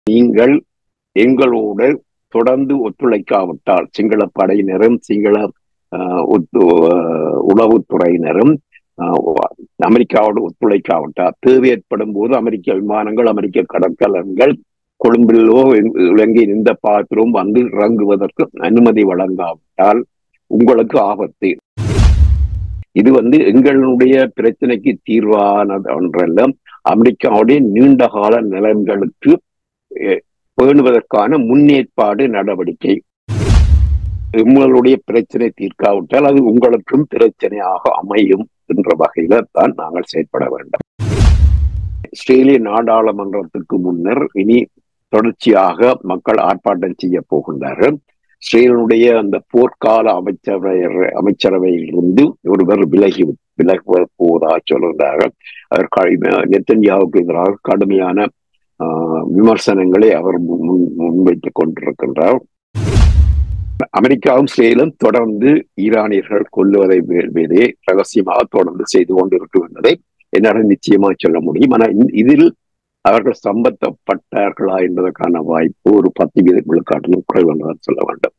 நீங்கள் எங்களோடு தொடர்ந்து ஒத்துழைக்காவிட்டால் சிங்கள படையினரும் சிங்கள உளவுத்துறையினரும் அமெரிக்காவோடு ஒத்துழைக்காவிட்டால் தேவை ஏற்படும் போது அமெரிக்க விமானங்கள் அமெரிக்க கடற்கலன்கள் கொழும்பிலோ இலங்கையின் இந்த பாத்திரம் வந்து இறங்குவதற்கு அனுமதி வழங்காவிட்டால் உங்களுக்கு ஆபத்து. இது எங்களுடைய பிரச்சனைக்கு தீர்வானது ஒன்றல்ல, அமெரிக்காவுடைய நீண்டகால நலன்களுக்கு பேணுவதற்கான முன்னேற்பாடு நடவடிக்கை. உங்களுடைய பிரச்சனை தீர்க்காவிட்டால் அது உங்களுக்கும் பிரச்சனையாக அமையும் என்ற வகையில தான் நாங்கள் செயற்பட வேண்டும். ஆஸ்திரேலிய நாடாளுமன்றத்துக்கு முன்னர் இனி தொடர்ச்சியாக மக்கள் ஆர்ப்பாட்டம் செய்ய போகின்றார்கள். ஆஸ்திரேலியனுடைய அந்த போர்க்கால அமைச்சரவையில் இருந்து ஒருவர் விலகுவ போவதாக சொல்கின்றார்கள். அவர் நெத்தன்யாவுக்கு எதிராக கடுமையான விமர்சனங்களை அவர் முன்வைத்துக் கொண்டிருக்கின்றார். அமெரிக்காவும் இஸ்ரேலும் தொடர்ந்து ஈரானியர்கள் கொல்லுவதை ரகசியமாக தொடர்ந்து செய்து கொண்டிருக்கும் என்பதை என்னால் நிச்சயமாக சொல்ல முடியும். ஆனால் இதில் அவர்கள் சம்பந்தப்பட்டார்களா என்பதற்கான வாய்ப்பு ஒரு 10% விழுக்காட்டிலும் குறைவு என்றுதான் சொல்ல வேண்டும்.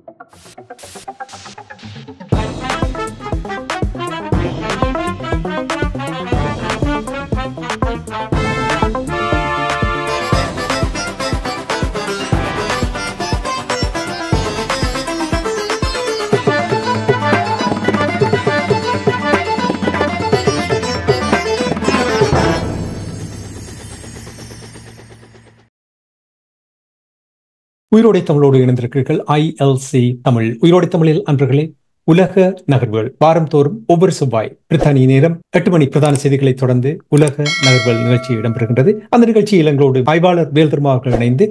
உயிரோடை தமிழோடு இணைந்திருக்கிறீர்கள். ILC தமிழ். உயிரோடை தமிழில் அன்றர்களே உலக நகர்வுகள் வாரந்தோறும் ஒவ்வொரு செவ்வாய் பிரித்தானிய நேரம் 8 மணி பிரதான செய்திகளை தொடர்ந்து உலக நகர்வுகள் நிகழ்ச்சி இடம்பெறுகின்றது. அந்த நிகழ்ச்சியில் எங்களோடு ஆய்வாளர் வேல்தர்மா அவர்கள் இணைந்து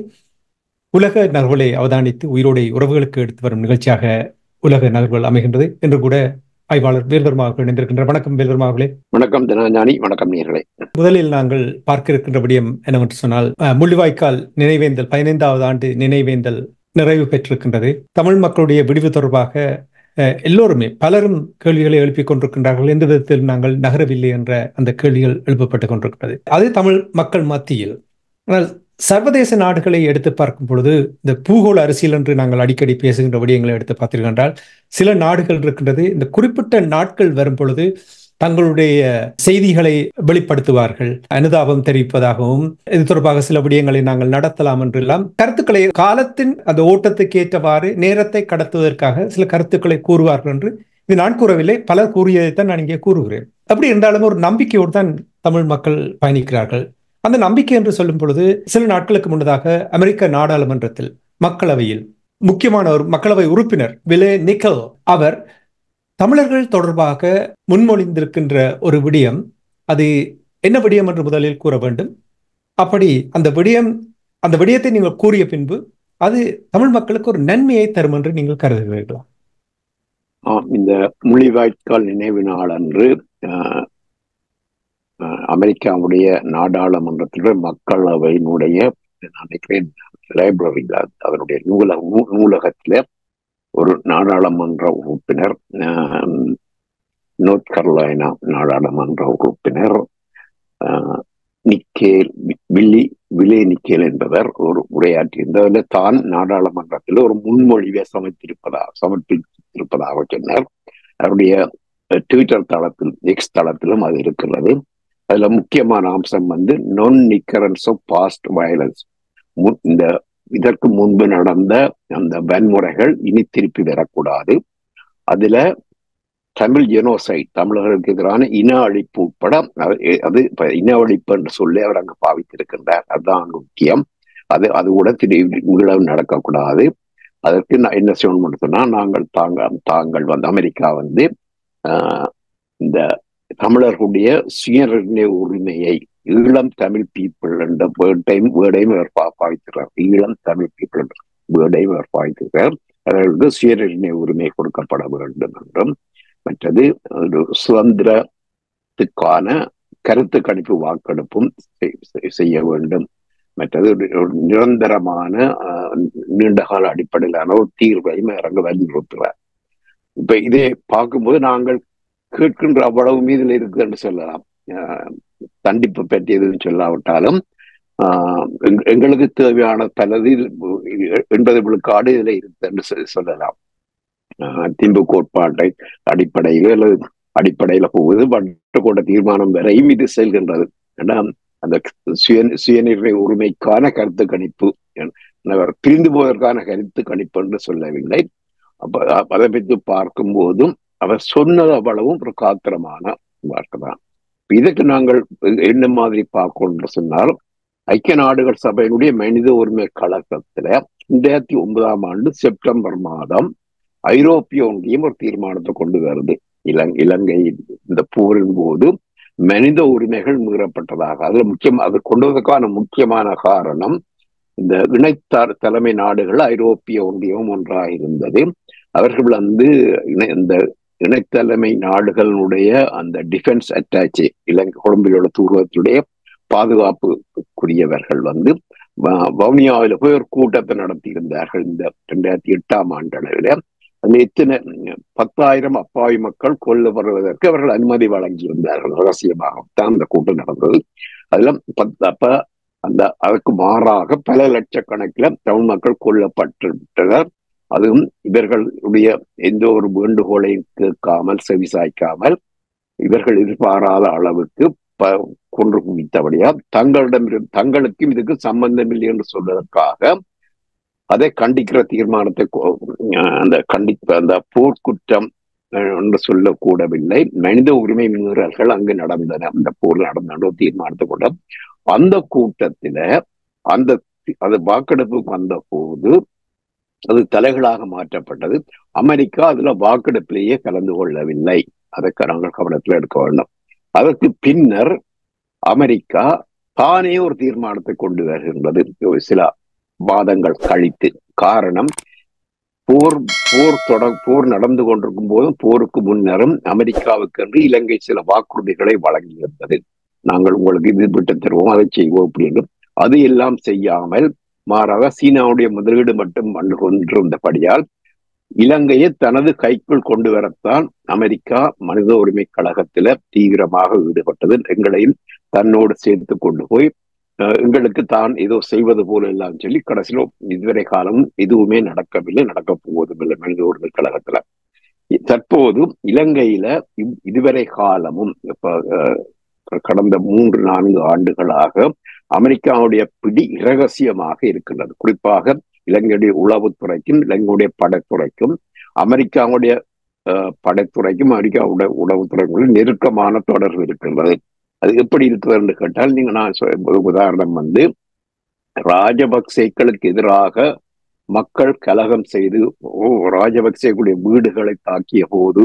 உலக நகர்வுகளை அவதானித்து உயிரோடை உறவுகளுக்கு எடுத்து வரும் நிகழ்ச்சியாக உலக நகர்வுகள் அமைகின்றது என்று கூட ஆய்வாளர் வேல்தர்மா அவர்கள் இணைந்திருக்கின்ற. வணக்கம் வேல்தர்மா அவர்களே. வணக்கம் தனஞானி. வணக்கம் நேயர்களே. முதலில் நாங்கள் பார்க்க இருக்கின்ற விடயம் என்னவென்று சொன்னால், முள்ளிவாய்க்கால் நினைவேந்தல் 15வது ஆண்டு நினைவேந்தல் நிறைவு பெற்றிருக்கின்றது. தமிழ் மக்களுடைய விடிவு தொடர்பாக எல்லோருமே பலரும் கேள்விகளை எழுப்பிக் கொண்டிருக்கின்றார்கள். எந்த விதத்தில் நாங்கள் நகரவில்லை என்ற அந்த கேள்விகள் எழுப்பப்பட்டுக் கொண்டிருக்கிறது. அது தமிழ் மக்கள் மத்தியில். ஆனால் சர்வதேச நாடுகளை எடுத்து பார்க்கும் பொழுது இந்த பூகோள அரசியல் என்று நாங்கள் அடிக்கடி பேசுகின்ற விடயங்களை எடுத்து பார்த்தீர்கள், சில நாடுகள் இருக்கின்றது. இந்த குறிப்பிட்ட நாட்கள் வரும் பொழுது தங்களுடைய செய்திகளை வெளிப்படுத்துவார்கள், அனுதாபம் தெரிவிப்பதாகவும் இது தொடர்பாக சில விடயங்களை நாங்கள் நடத்தலாம் என்றெல்லாம் கருத்துக்களை காலத்தின் அந்த ஓட்டத்துக்கு ஏற்றவாறு நேரத்தை கடத்துவதற்காக சில கருத்துக்களை கூறுவார்கள் என்று இது நான் கூறவில்லை, பலர் கூறியதைத்தான் நான் இங்கே கூறுகிறேன். அப்படி இருந்தாலும் ஒரு நம்பிக்கையோடு தான் தமிழ் மக்கள் பயணிக்கிறார்கள். அந்த நம்பிக்கை என்று சொல்லும் பொழுது சில நாட்களுக்கு முன்னதாக அமெரிக்க நாடாளுமன்றத்தில் மக்களவையில் முக்கியமான ஒரு மக்களவை உறுப்பினர் விலே நிக்கல் அவர் தமிழர்கள் தொடர்பாக முன்மொழிந்திருக்கின்ற ஒரு விடயம், அது என்ன விடயம் என்று முதலில் கூற வேண்டும். அப்படி அந்த விடயத்தை நீங்கள் கூறிய பின்பு அது தமிழ் மக்களுக்கு ஒரு நன்மையை தரும் என்று நீங்கள் கருதுகிறீர்களா? இந்த முள்ளிவாய்க்கால் நினைவு நாள் அன்று அமெரிக்காவுடைய நாடாளுமன்றத்தில் மக்களவையினுடைய நினைக்கிறேன் லைப்ரரி, அதனுடைய நூலகத்தில் ஒரு நாடாளுமன்ற உறுப்பினர், நார்த் கரோலைனா நாடாளுமன்ற உறுப்பினர் விலே நிக்கேல் என்பவர் ஒரு உரையாற்றியிருந்ததில் தான் நாடாளுமன்றத்தில் ஒரு முன்மொழிவை சமர்ப்பித்திருப்பதாக சொன்னார். அவருடைய ட்விட்டர் தளத்தில், எக்ஸ் தளத்திலும் அது இருக்கிறது. அதுல முக்கியமான அம்சம் நான் நிக்கரன்ஸ் ஆஃப் பாஸ்ட் வயலன்ஸ். இதற்கு முன்பு நடந்த அந்த வன்முறைகள் இனி திருப்பி வரக்கூடாது. அதுல தமிழ் ஜெனோசைட், தமிழர்களுக்கு எதிரான இன அழிப்பு உட்பட, அது இன அழிப்பு என்று சொல்லி அவர் அங்கு பாவித்திருக்கின்றார். அதுதான் முக்கியம். அது கூட மீளவு நடக்கக்கூடாது. அதற்கு நான் என்ன செய்யணும்னு சொன்னா, தாங்கள் அமெரிக்கா இந்த தமிழர்களுடைய சுயநிர்ணய உரிமையை, ஈழம் தமிழ் பீப்புள் என்ற வேர்டையும் அவர் பாவிக்கிறார். ஈழம் தமிழ் பீப்புள் என்ற வேர்டையும் அவர் பாவிக்கிறார். அவர்களுக்கு சுயநிர்ணய உரிமை கொடுக்கப்பட வேண்டும் என்றும், மற்றது ஒரு சுதந்திரத்துக்கான கருத்து கணிப்பு வாக்கெடுப்பும் செய்ய வேண்டும், மற்றது ஒரு நிரந்தரமான நீண்டகால அடிப்படையிலான ஒரு தீர்வையும் இறங்க வலியுறுத்துவார். இப்ப இதை பார்க்கும்போது நாங்கள் கேட்கின்ற அவ்வளவு மீதில் இருக்கு என்று சொல்லலாம். தண்டிப்பு பற்றி எதுவும் சொல்லாவிட்டாலும் எங்களுக்கு தேவையான பலது 80 விழுக்காடு இதுல இருக்கு என்று சொல்லலாம். திம்பு கோட்பாட்டை அடிப்படையில் அல்லது அடிப்படையில போகுது வட்டக்கோட்ட தீர்மானம் வரையும் இது செல்கின்றது. ஏன்னா அந்த சுயநிர்ணய உரிமைக்கான கருத்து கணிப்பு பிரிந்து போவதற்கான கருத்து கணிப்பு என்று சொல்லவில்லை. அப்ப அதை பற்றி பார்க்கும் போதும் அவர் சொன்னது அவ்வளவும் ஒரு காத்திரமான வார்த்தை தான். இதுக்கு நாங்கள் என்ன மாதிரி பார்க்கணும்னு சொன்னால், ஐக்கிய நாடுகள் சபையினுடைய மனித உரிமை கழகத்துல 2009 செப்டம்பர் மாதம் ஐரோப்பிய ஒன்றியம் ஒரு தீர்மானத்தை கொண்டு வருது. இலங்கை இந்த போரின் போது மனித உரிமைகள் மீறப்பட்டதாக. அதுல அது கொண்டு வந்ததுக்கான முக்கியமான காரணம், இந்த இணைத்தார் தலைமை நாடுகள் ஐரோப்பிய ஒன்றியம் ஒன்றாக இருந்தது. அவர்கள் இந்த இணைத்தலைமை நாடுகளுடைய அந்த டிஃபென்ஸ் அட்டாச்சி இலங்கை கொழும்பிலுள்ள தூர்வத்துடைய பாதுகாப்புக்குரியவர்கள் வவுனியாவில் போய் ஒரு கூட்டத்தை நடத்தி இருந்தார்கள். இந்த 2008ஆம் ஆண்டு அளவில் அதில் எத்தனை 10,000 அப்பாவி மக்கள் கொல்லப்படுவதற்கு அவர்கள் அனுமதி வழங்கியிருந்தார்கள். ரகசியமாகத்தான் அந்த கூட்டம் நடந்தது. அதுல அதற்கு மாறாக பல லட்சக்கணக்கில் தமிழ் மக்கள் கொல்லப்பட்டுவிட்டனர். அதுவும் இவர்களுடைய எந்த ஒரு வேண்டுகோளையும் கேட்காமல் செவிசாய்க்காமல் இவர்கள் எதிர்பாராத அளவுக்கு கொன்று குவித்தபடியா தங்களுக்கும் இதுக்கு சம்பந்தம் இல்லை என்று சொல்வதற்காக அதை கண்டிக்கிற தீர்மானத்தை அந்த போர்க்குற்றம் என்று சொல்லக்கூடவில்லை, மனித உரிமை மீறல்கள் அங்கு நடந்தன, அந்த போர் நடந்த தீர்மானத்தை கூட. அந்த கூட்டத்தில அது வாக்கெடுப்புக்கு வந்த போது அது தலைகளாக மாற்றப்பட்டது. அமெரிக்கா அதுல வாக்கெடுப்பிலேயே கலந்து கொள்ளவில்லை. அதற்கு நாங்கள் கவனத்தில் எடுக்க வேண்டும். அதற்கு பின்னர் அமெரிக்கா தானே ஒரு தீர்மானத்தை கொண்டு வருகின்றது சில வாதங்கள் கழித்து. காரணம், போர் நடந்து கொண்டிருக்கும் போதும் போருக்கு முன்னரும் அமெரிக்காவுக்கு என்று இலங்கை சில வாக்குறுதிகளை வழங்கியிருந்தது. நாங்கள் உங்களுக்கு இது விட்டு தருவோம், அதை செய்வோம் அப்படின்னு. அது எல்லாம் செய்யாமல் மாறாக சீனாவுடைய முதலீடு மட்டும் வந்து கொண்டிருந்தபடியால் இலங்கையை தனது கைக்குள் கொண்டு வரத்தான் அமெரிக்கா மனித உரிமை கழகத்தில தீவிரமாக ஈடுபட்டது. எங்களையும் தன்னோடு சேர்த்து கொண்டு போய் எங்களுக்கு தான் ஏதோ செய்வது போல எல்லாம் சொல்லி கடைசியில இதுவரை காலமும் எதுவுமே நடக்கவில்லை, நடக்கப் போவதும் இல்லை மனித உரிமை கழகத்துல. தற்போது இலங்கையில இதுவரை காலமும் கடந்த 3-4 ஆண்டுகளாக அமெரிக்காவுடைய பிடி இரகசியமாக இருக்கின்றது. குறிப்பாக இலங்கையுடைய உளவுத்துறைக்கும் இலங்கையுடைய படைத்துறைக்கும் அமெரிக்காவுடைய படைத்துறைக்கும் அமெரிக்காவுடைய உளவுத்துறைக்கும் நெருக்கமான தொடர்பு இருக்கின்றது. அது எப்படி இருக்கிறது என்று கேட்டால், நான் உதாரணம் ராஜபக்சேக்களுக்கு எதிராக மக்கள் கலகம் செய்து ராஜபக்சேக்குடைய வீடுகளை தாக்கிய போது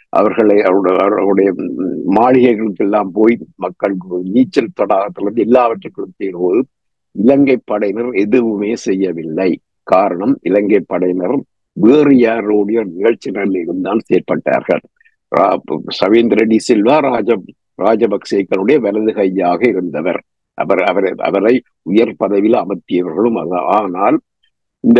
அவருடைய மாளிகைகளுக்கு எல்லாம் போய் மக்கள் நீச்சல் தடாகத்திலிருந்து எல்லாவற்றுக்கும் செய்யும் போது இலங்கை படையினர் எதுவுமே செய்யவில்லை. காரணம், இலங்கை படையினர் வேறு யாரோடைய நிகழ்ச்சி நிலையிலும் தான் செயற்பட்டார்கள். சவேந்திர டி சில்வா ராஜபக்சேக்களுடைய வலது கையாக இருந்தவர். அவரை உயர் பதவியில் அமர்த்தியவர்களும். ஆனால் இந்த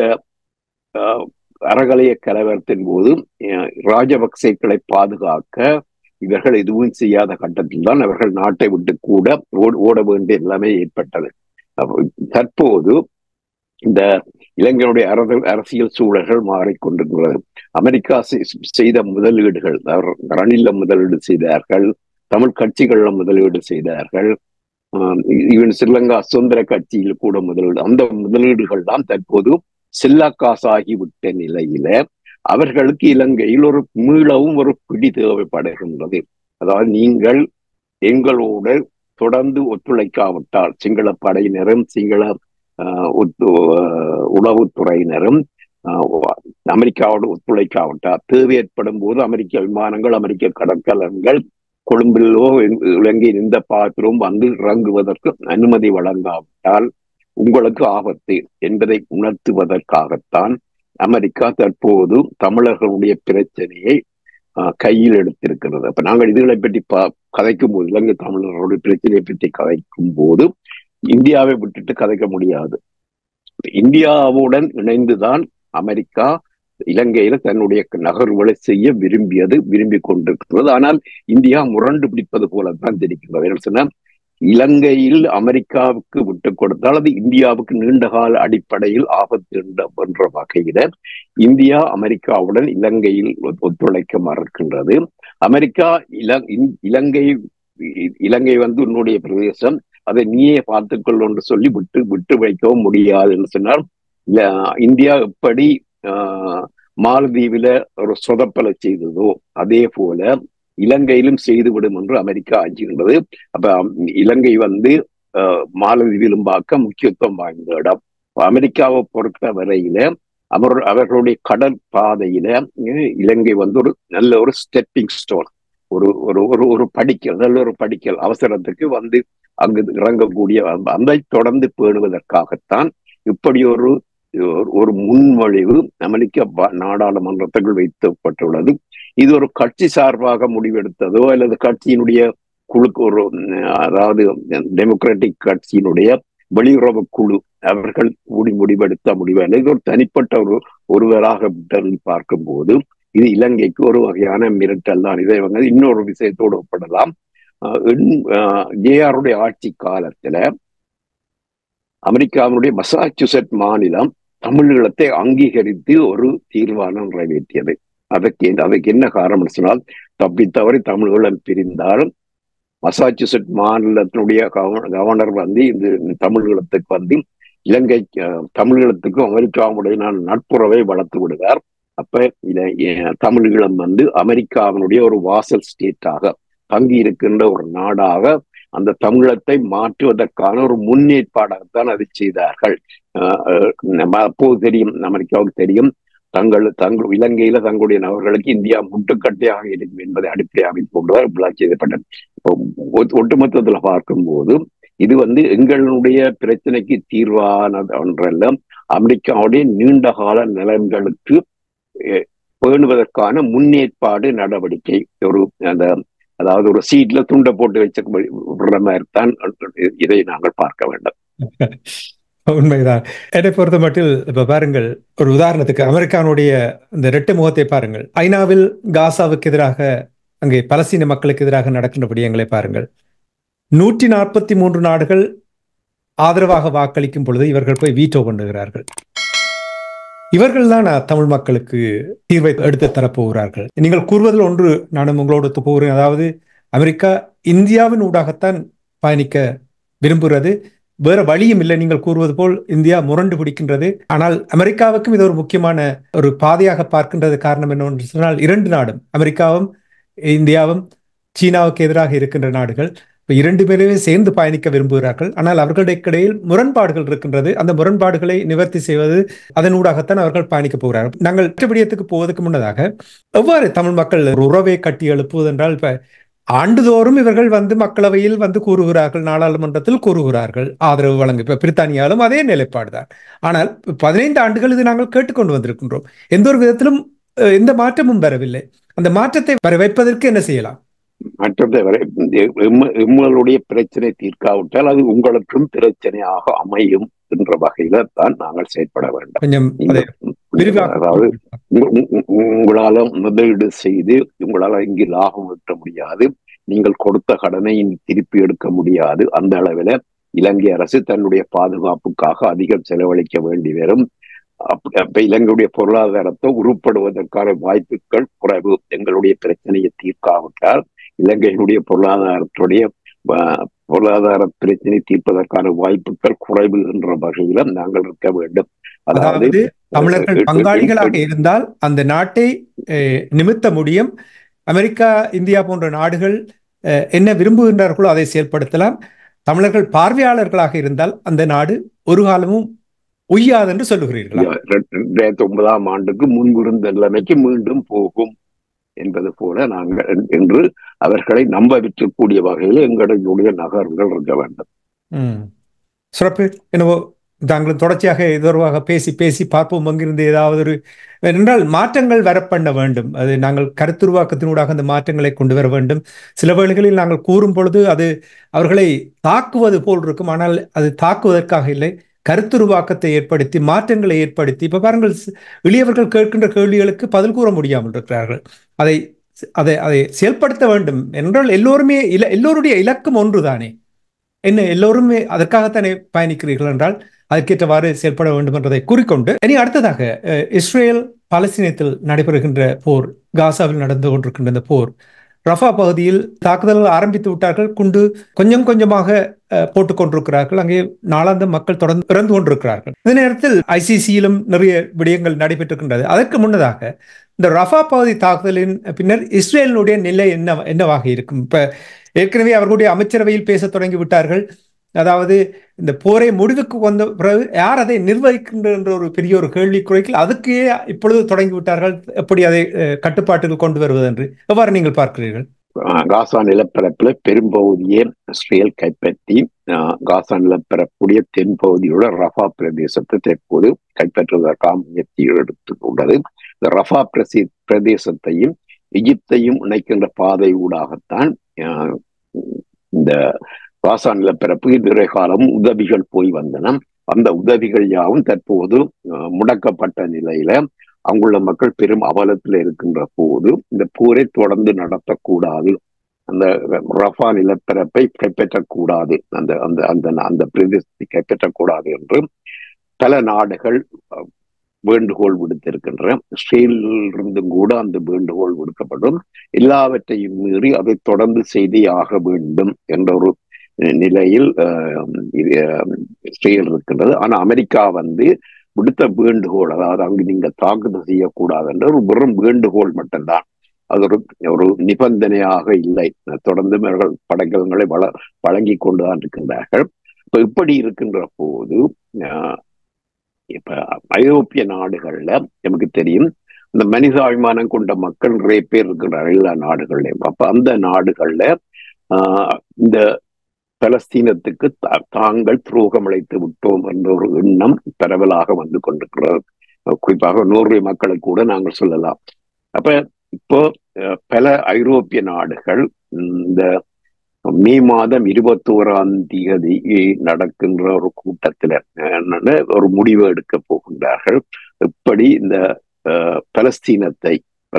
அறகலைய கலவரத்தின் போது ராஜபக்சேக்களை பாதுகாக்க இவர்கள் எதுவும் செய்யாத கட்டத்தில் தான் அவர்கள் நாட்டை விட்டு கூட ஓட வேண்டிய நிலைமை ஏற்பட்டது. தற்போது இந்த இலங்கையுடைய அரசியல் சூழல்கள் மாறிக்கொண்டிருக்கிறது. அமெரிக்கா செய்த முதலீடுகள், ரணில்ல முதலீடு செய்தார்கள், தமிழ் கட்சிகள்ல முதலீடு செய்தார்கள், ஈவன் ஸ்ரீலங்கா சுதந்திர கட்சியில் கூட முதலீடு. அந்த முதலீடுகள் தான் தற்போது செல்லா காசாகிவிட்ட நிலையில அவர்களுக்கு இலங்கையில் ஒரு மீளவும் ஒரு பிடி தேவைப்படுகின்றது. அதாவது நீங்கள் எங்களோடு தொடர்ந்து ஒத்துழைக்காவிட்டால், சிங்கள படையினரும் சிங்கள உளவுத்துறையினரும் அமெரிக்காவோடு ஒத்துழைக்காவிட்டால், தேவை ஏற்படும் போது அமெரிக்க விமானங்கள் அமெரிக்க கடற்கலன்கள் கொழும்பிலோ இலங்கையின் இந்த பாத்திரம் வந்து இறங்குவதற்கு அனுமதி வழங்காவிட்டால் உங்களுக்கு ஆபத்து என்பதை உணர்த்துவதற்காகத்தான் அமெரிக்கா தற்போது தமிழர்களுடைய பிரச்சனையை கையில் எடுத்திருக்கிறது. அப்ப நாங்கள் இதுகளை பற்றி கதைக்கும் போது, இலங்கை தமிழர்களுடைய பிரச்சனையை பற்றி கதைக்கும் போது இந்தியாவை விட்டுட்டு கதைக்க முடியாது. இந்தியாவுடன் இணைந்துதான் அமெரிக்கா இலங்கையில தன்னுடைய நகர்வுகளை செய்ய விரும்பி கொண்டிருக்கிறது. ஆனால் இந்தியா முரண்டு பிடிப்பது போலத்தான் தெரிகிறது. என்ன சொன்னா, இலங்கையில் அமெரிக்காவுக்கு விட்டுக் கொடுத்தால் அது இந்தியாவுக்கு நீண்டகால அடிப்படையில் ஆபத்து என்ற வகையில இந்தியா அமெரிக்காவுடன் இலங்கையில் ஒத்துழைக்க மறுக்கின்றது. அமெரிக்கா இலங்கை வந்து உன்னுடைய பிரதேசம், அதை நீயே பார்த்துக்கொள் என்று சொல்லி விட்டு வைக்கவும் முடியாது என்று சொன்னால், இந்தியா எப்படி மாலத்தீவில ஒரு சொதப்பலை செய்ததோ அதே போல இலங்கையிலும் செய்துவிடும் என்று அமெரிக்கா அஞ்சுகின்றது. அப்ப இலங்கை வந்து மாலத்தீவிலும் பார்க்க முக்கியத்துவம் வாய்ந்த இடம். அமெரிக்காவை பொறுத்த வரையில அவர்களுடைய கடல் பாதையில இலங்கை வந்து ஒரு நல்ல ஒரு ஸ்டெப்பிங் ஸ்டோன், ஒரு படிக்கல், நல்ல ஒரு படிக்கல், அவசரத்துக்கு வந்து அங்கு இறங்கக்கூடிய அதை தொடர்ந்து பேணுவதற்காகத்தான் இப்படி ஒரு முன்மொழிவு அமெரிக்க நாடாளுமன்றத்துக்குள் வைக்கப்பட்டுள்ளது. இது ஒரு கட்சி சார்பாக முடிவெடுத்ததோ அல்லது கட்சியினுடைய குழு, அதாவது டெமோக்ராட்டிக் கட்சியினுடைய வெளியுறவு குழு அவர்கள் முடிவெடுத்த முடிவல்ல. இது ஒரு தனிப்பட்ட ஒருவராக பார்க்கும் போது இது இலங்கைக்கு ஒரு வகையான மிரட்டல் தான். இதை இன்னொரு விஷயத்தோடு ஒப்பிடலாம். ஜேஆருடைய ஆட்சி காலத்துல அமெரிக்காவினுடைய மசாச்சுசெட் மாநிலம் தமிழீழத்தை அங்கீகரித்து ஒரு தீர்மானம் நிறைவேற்றியது. அதுக்கு என்ன காரணம் சொன்னால், தப்பித்தவரை தமிழீழம் பிரிந்தாலும் மசாச்சுசெட் மாநிலத்தினுடைய கவர்னர் வந்து இந்த தமிழீழத்துக்கு வந்து இலங்கை தமிழீழத்துக்கும் அமெரிக்காவுடைய நட்புறவை வளர்த்து விடுவார். அப்ப தமிழீழம் வந்து அமெரிக்காவினுடைய ஒரு வாசல் ஸ்டேட்டாக தங்கி இருக்கின்ற ஒரு நாடாக அந்த தமிழத்தை மாற்றுவதற்கான ஒரு முன்னேற்பாடாகத்தான் அதை செய்தார்கள். அப்போது தெரியும், அமெரிக்காவுக்கு தெரியும், தங்கள் இலங்கையில தங்களுடைய நபர்களுக்கு இந்தியா முட்டுக்கட்டையாக இருக்கும் என்பதை அடிப்படையாக கொண்டுதான் இப்படிலாம் செய்யப்பட்டது. ஒட்டுமொத்தத்துல பார்க்கும்போது இது வந்து எங்களுடைய பிரச்சனைக்கு தீர்வானது ஒன்றல்ல, அமெரிக்காவுடைய நீண்டகால நலன்களுக்கு பேணுவதற்கான முன்னேற்பாடு நடவடிக்கை. அதாவது ஒரு சீட்ல துண்டை போட்டு வச்ச மாதிரி தான் இதை நாங்கள் பார்க்க வேண்டும். உண்மைதான். என்னை பொறுத்த மட்டும் இப்ப பாருங்கள், ஒரு உதாரணத்துக்கு அமெரிக்காவுடைய இந்த இரட்டை முகத்தை பாருங்கள். ஐநாவில் காசாவுக்கு எதிராக, அங்கே பலஸ்தீன மக்களுக்கு எதிராக நடக்கின்ற விடயங்களை பாருங்கள். 143 நாடுகள் ஆதரவாக வாக்களிக்கும் பொழுது இவர்கள் போய் வீட்டோ பண்ணுகிறார்கள். இவர்கள் தான் தமிழ் மக்களுக்கு தீர்வை எடுத்து தரப்போகிறார்கள். நீங்கள் கூறுவதில் ஒன்று நானும் உங்களோடு போகிறேன். அதாவது அமெரிக்கா இந்தியாவின் ஊடாகத்தான் பயணிக்க விரும்புகிறது, வேற வழியும் இல்லை. நீங்கள் கூறுவது போல் இந்தியா முரண்டு பிடிக்கின்றது. ஆனால் அமெரிக்காவுக்கும் இது ஒரு முக்கியமான ஒரு பாதையாக பார்க்கின்றது. காரணம் என்னவென்று சொன்னால், 2 நாடும், அமெரிக்காவும் இந்தியாவும் சீனாவுக்கு எதிராக இருக்கின்ற நாடுகள், இரண்டு பேருமே சேர்ந்து பயணிக்க விரும்புகிறார்கள். ஆனால் அவர்களுடைய இடையில் முரண்பாடுகள் இருக்கின்றது. அந்த முரண்பாடுகளை நிவர்த்தி செய்வது அதனூடாகத்தான் அவர்கள் பயணிக்க போகிறார்கள். நாங்கள் விடயத்துக்கு போவதற்கு முன்னதாக எவ்வாறு தமிழ் மக்கள் ஒரு உறவை கட்டி எழுப்புவது என்றால், இப்ப ஆண்டுதோறும் இவர்கள் வந்து மக்களவையில் வந்து கூறுகிறார்கள், நாடாளுமன்றத்தில் கூறுகிறார்கள், ஆதரவு வழங்கு. இப்ப பிரித்தானியாலும் அதே நிலைப்பாடுதான். ஆனால் 15 ஆண்டுகள் இது நாங்கள் கேட்டுக்கொண்டு வந்திருக்கின்றோம். எந்த ஒரு விதத்திலும் எந்த மாற்றமும் வரவில்லை. அந்த மாற்றத்தை வர வைப்பதற்கு என்ன செய்யலாம்? மாற்றத்தை வரை எங்களுடைய பிரச்சனை தீர்க்காவிட்டால் அது உங்களுக்கும் பிரச்சனையாக அமையும் என்ற வகையில தான் நாங்கள் செயற்பட வேண்டும். அதாவது உங்களால முதலீடு செய்து உங்களால இங்கு லாபம் ஈட்ட முடியாது, நீங்கள் கொடுத்த கடனை திருப்பி எடுக்க முடியாது. அந்த அளவில் இலங்கை அரசு தன்னுடைய பாதுகாப்புக்காக அதிகம் செலவழிக்க வேண்டி வரும். அப்ப இலங்கையுடைய பொருளாதாரத்தை உருப்படுவதற்கான வாய்ப்புகள் குறைவு. எங்களுடைய பிரச்சனையை தீர்க்காவிட்டால் இலங்கையினுடைய பொருளாதார பிரச்சனை தீர்ப்பதற்கான வாய்ப்புகள் குறைவு என்ற வகையில நாங்கள் இருக்க வேண்டும். அதாவது தமிழர்கள் பங்காளிகளாக இருந்தால் அந்த நாட்டை நிமித்த முடியும். அமெரிக்கா, இந்தியா போன்ற நாடுகள் என்ன விரும்புகின்றார்களோ அதை செயல்படுத்தலாம். தமிழர்கள் பார்வையாளர்களாக இருந்தால் அந்த நாடு ஒரு காலமும் உய்யாது என்று சொல்லுகிறீர்களா? 2009ஆம் ஆண்டுக்கு முன்பிருந்த நிலைமைக்கு மீண்டும் போகும் என்பது போல நாங்கள் என்று அவர்களை நம்ப வைக்கக்கூடிய வகையில் எங்களுடைய நகர்வுகள் இருக்க வேண்டும். சிறப்பு. என்னவோ தாங்கள் தொடர்ச்சியாக இதர்வாக பேசி பார்ப்போம். அங்கிருந்து ஏதாவது ஒரு என்றால் மாற்றங்கள் வரப்பண்ண வேண்டும். அது நாங்கள் கருத்துருவாக்கத்தினூடாக அந்த மாற்றங்களை கொண்டு வர வேண்டும். சில வேளைகளில் நாங்கள் கூறும் பொழுது அது அவர்களை தாக்குவது போல் இருக்கும். ஆனால் அது தாக்குவதற்காக இல்லை, கருத்துருவாக்கத்தை ஏற்படுத்தி மாற்றங்களை ஏற்படுத்தி. இப்ப பாருங்கள், எளியவர்கள் கேட்கின்ற கேள்விகளுக்கு பதில் கூற முடியாமல் இருக்கிறார்கள். அதை செயல்படுத்த வேண்டும் என்றால் எல்லோருடைய இலக்கம் ஒன்றுதானே. என்ன எல்லோருமே அதற்காகத்தானே பயணிக்கிறீர்கள் என்றால் அதற்கேற்றவாறு செயல்பட வேண்டும் என்பதை கூறிக்கொண்டு இனி அடுத்ததாக இஸ்ரேல் பாலஸ்தீனத்தில் நடைபெறுகின்ற போர், காசாவில் நடந்து கொண்டிருக்கின்ற இந்த போர், ரஃபா பகுதியில் தாக்குதல்கள் ஆரம்பித்து விட்டார்கள். குண்டு கொஞ்சம் கொஞ்சமாக போட்டுக் கொண்டிருக்கிறார்கள். அங்கே நாளாந்த மக்கள் தொடர்ந்து இறந்து கொண்டிருக்கிறார்கள். இந்த நேரத்தில் ஐசிசியிலும் நிறைய விடயங்கள் நடைபெற்றிருக்கின்றது. அதற்கு முன்னதாக இந்த ரஃபா பகுதி தாக்குதலின் பின்னர் இஸ்ரேலினுடைய நிலை என்னவாக இருக்கும்? இப்ப ஏற்கனவே அவர்களுடைய அமைச்சரவையில் பேச தொடங்கி விட்டார்கள். அதாவது இந்த போரை முடிவுக்கு வந்த பிறகு யார் அதை நிர்வகிக்கின்ற ஒரு பெரிய ஒரு கேள்வி குறைக்கல் அதுக்கே இப்பொழுது தொடங்கி விட்டார்கள். எப்படி அதை கட்டுப்பாட்டுக்கு கொண்டு வருவது என்று எவ்வாறு நீங்கள் பார்க்கிறீர்கள்? காசா நிலப்பரப்புல பெரும்பகுதியை இஸ்ரேல் கைப்பற்றி காசா நிலப்பரப்புடைய தென்பகுதியோட ரஃபா பிரதேசத்தை தற்போது கைப்பற்றுவதற்காக முயற்சி எடுத்துள்ளது. இந்த ரஃபா பிரதேசத்தையும் எகிப்தையும் இணைக்கின்ற பாதை ஊடாகத்தான் இந்த காசா நிலப்பரப்பு இதுவரை காலம் உதவிகள் போய் வந்தன. அந்த உதவிகள் யாவும் தற்போது முடக்கப்பட்ட நிலையில அங்குள்ள மக்கள் பெரும் அவலத்தில் இருக்கின்ற போது இந்த போரை தொடர்ந்து நடத்தக்கூடாது, அந்த ரஃபா நிலப்பரப்பை கைப்பற்றக்கூடாது, அந்த அந்த அந்த அந்த பிரதேசத்தை கைப்பற்றக்கூடாது என்று பல நாடுகள் வேண்டுகோள் விடுத்திருக்கின்றன. இஸ்ரேலிலிருந்தும் கூட அந்த வேண்டுகோள் விடுக்கப்படும். எல்லாவற்றையும் மீறி அதை தொடர்ந்து செய்தே ஆக வேண்டும் என்ற ஒரு நிலையில் இஸ்ரேல் இருக்கின்றது. ஆனா அமெரிக்கா விடுத்த வேண்டுகோள், அதாவது அங்கு நீங்க தாக்குதல் செய்யக்கூடாது என்ற ஒரு வெறும் வேண்டுகோள் மட்டும்தான். அது ஒரு நிபந்தனையாக இல்லை. தொடர்ந்து இவர்கள் படைக்கலங்களை வழங்கி கொண்டுதான் இருக்கின்றார்கள். இப்ப இப்படி இருக்கின்ற போது இப்ப ஐரோப்பிய நாடுகள்ல நமக்கு தெரியும் இந்த மனிதாபிமானம் கொண்ட மக்கள் நிறைய பேர் இருக்கிறார்கள் எல்லா நாடுகள்லயும். அப்ப அந்த நாடுகள்ல இந்த பலஸ்தீனத்துக்கு தாங்கள் துரோகம் அழைத்து விட்டோம் என்ற ஒரு எண்ணம் பரவலாக வந்து கொண்டிருக்கிறது. குறிப்பாக நோர்வே மக்களை கூட நாங்கள் சொல்லலாம். அப்ப இப்போ பல ஐரோப்பிய நாடுகள் இந்த மே மாதம் 21ஆம் தேதி நடக்கின்ற ஒரு கூட்டத்துல ஒரு முடிவு எடுக்க போகின்றார்கள். எப்படி இந்த பலஸ்தீனத்தை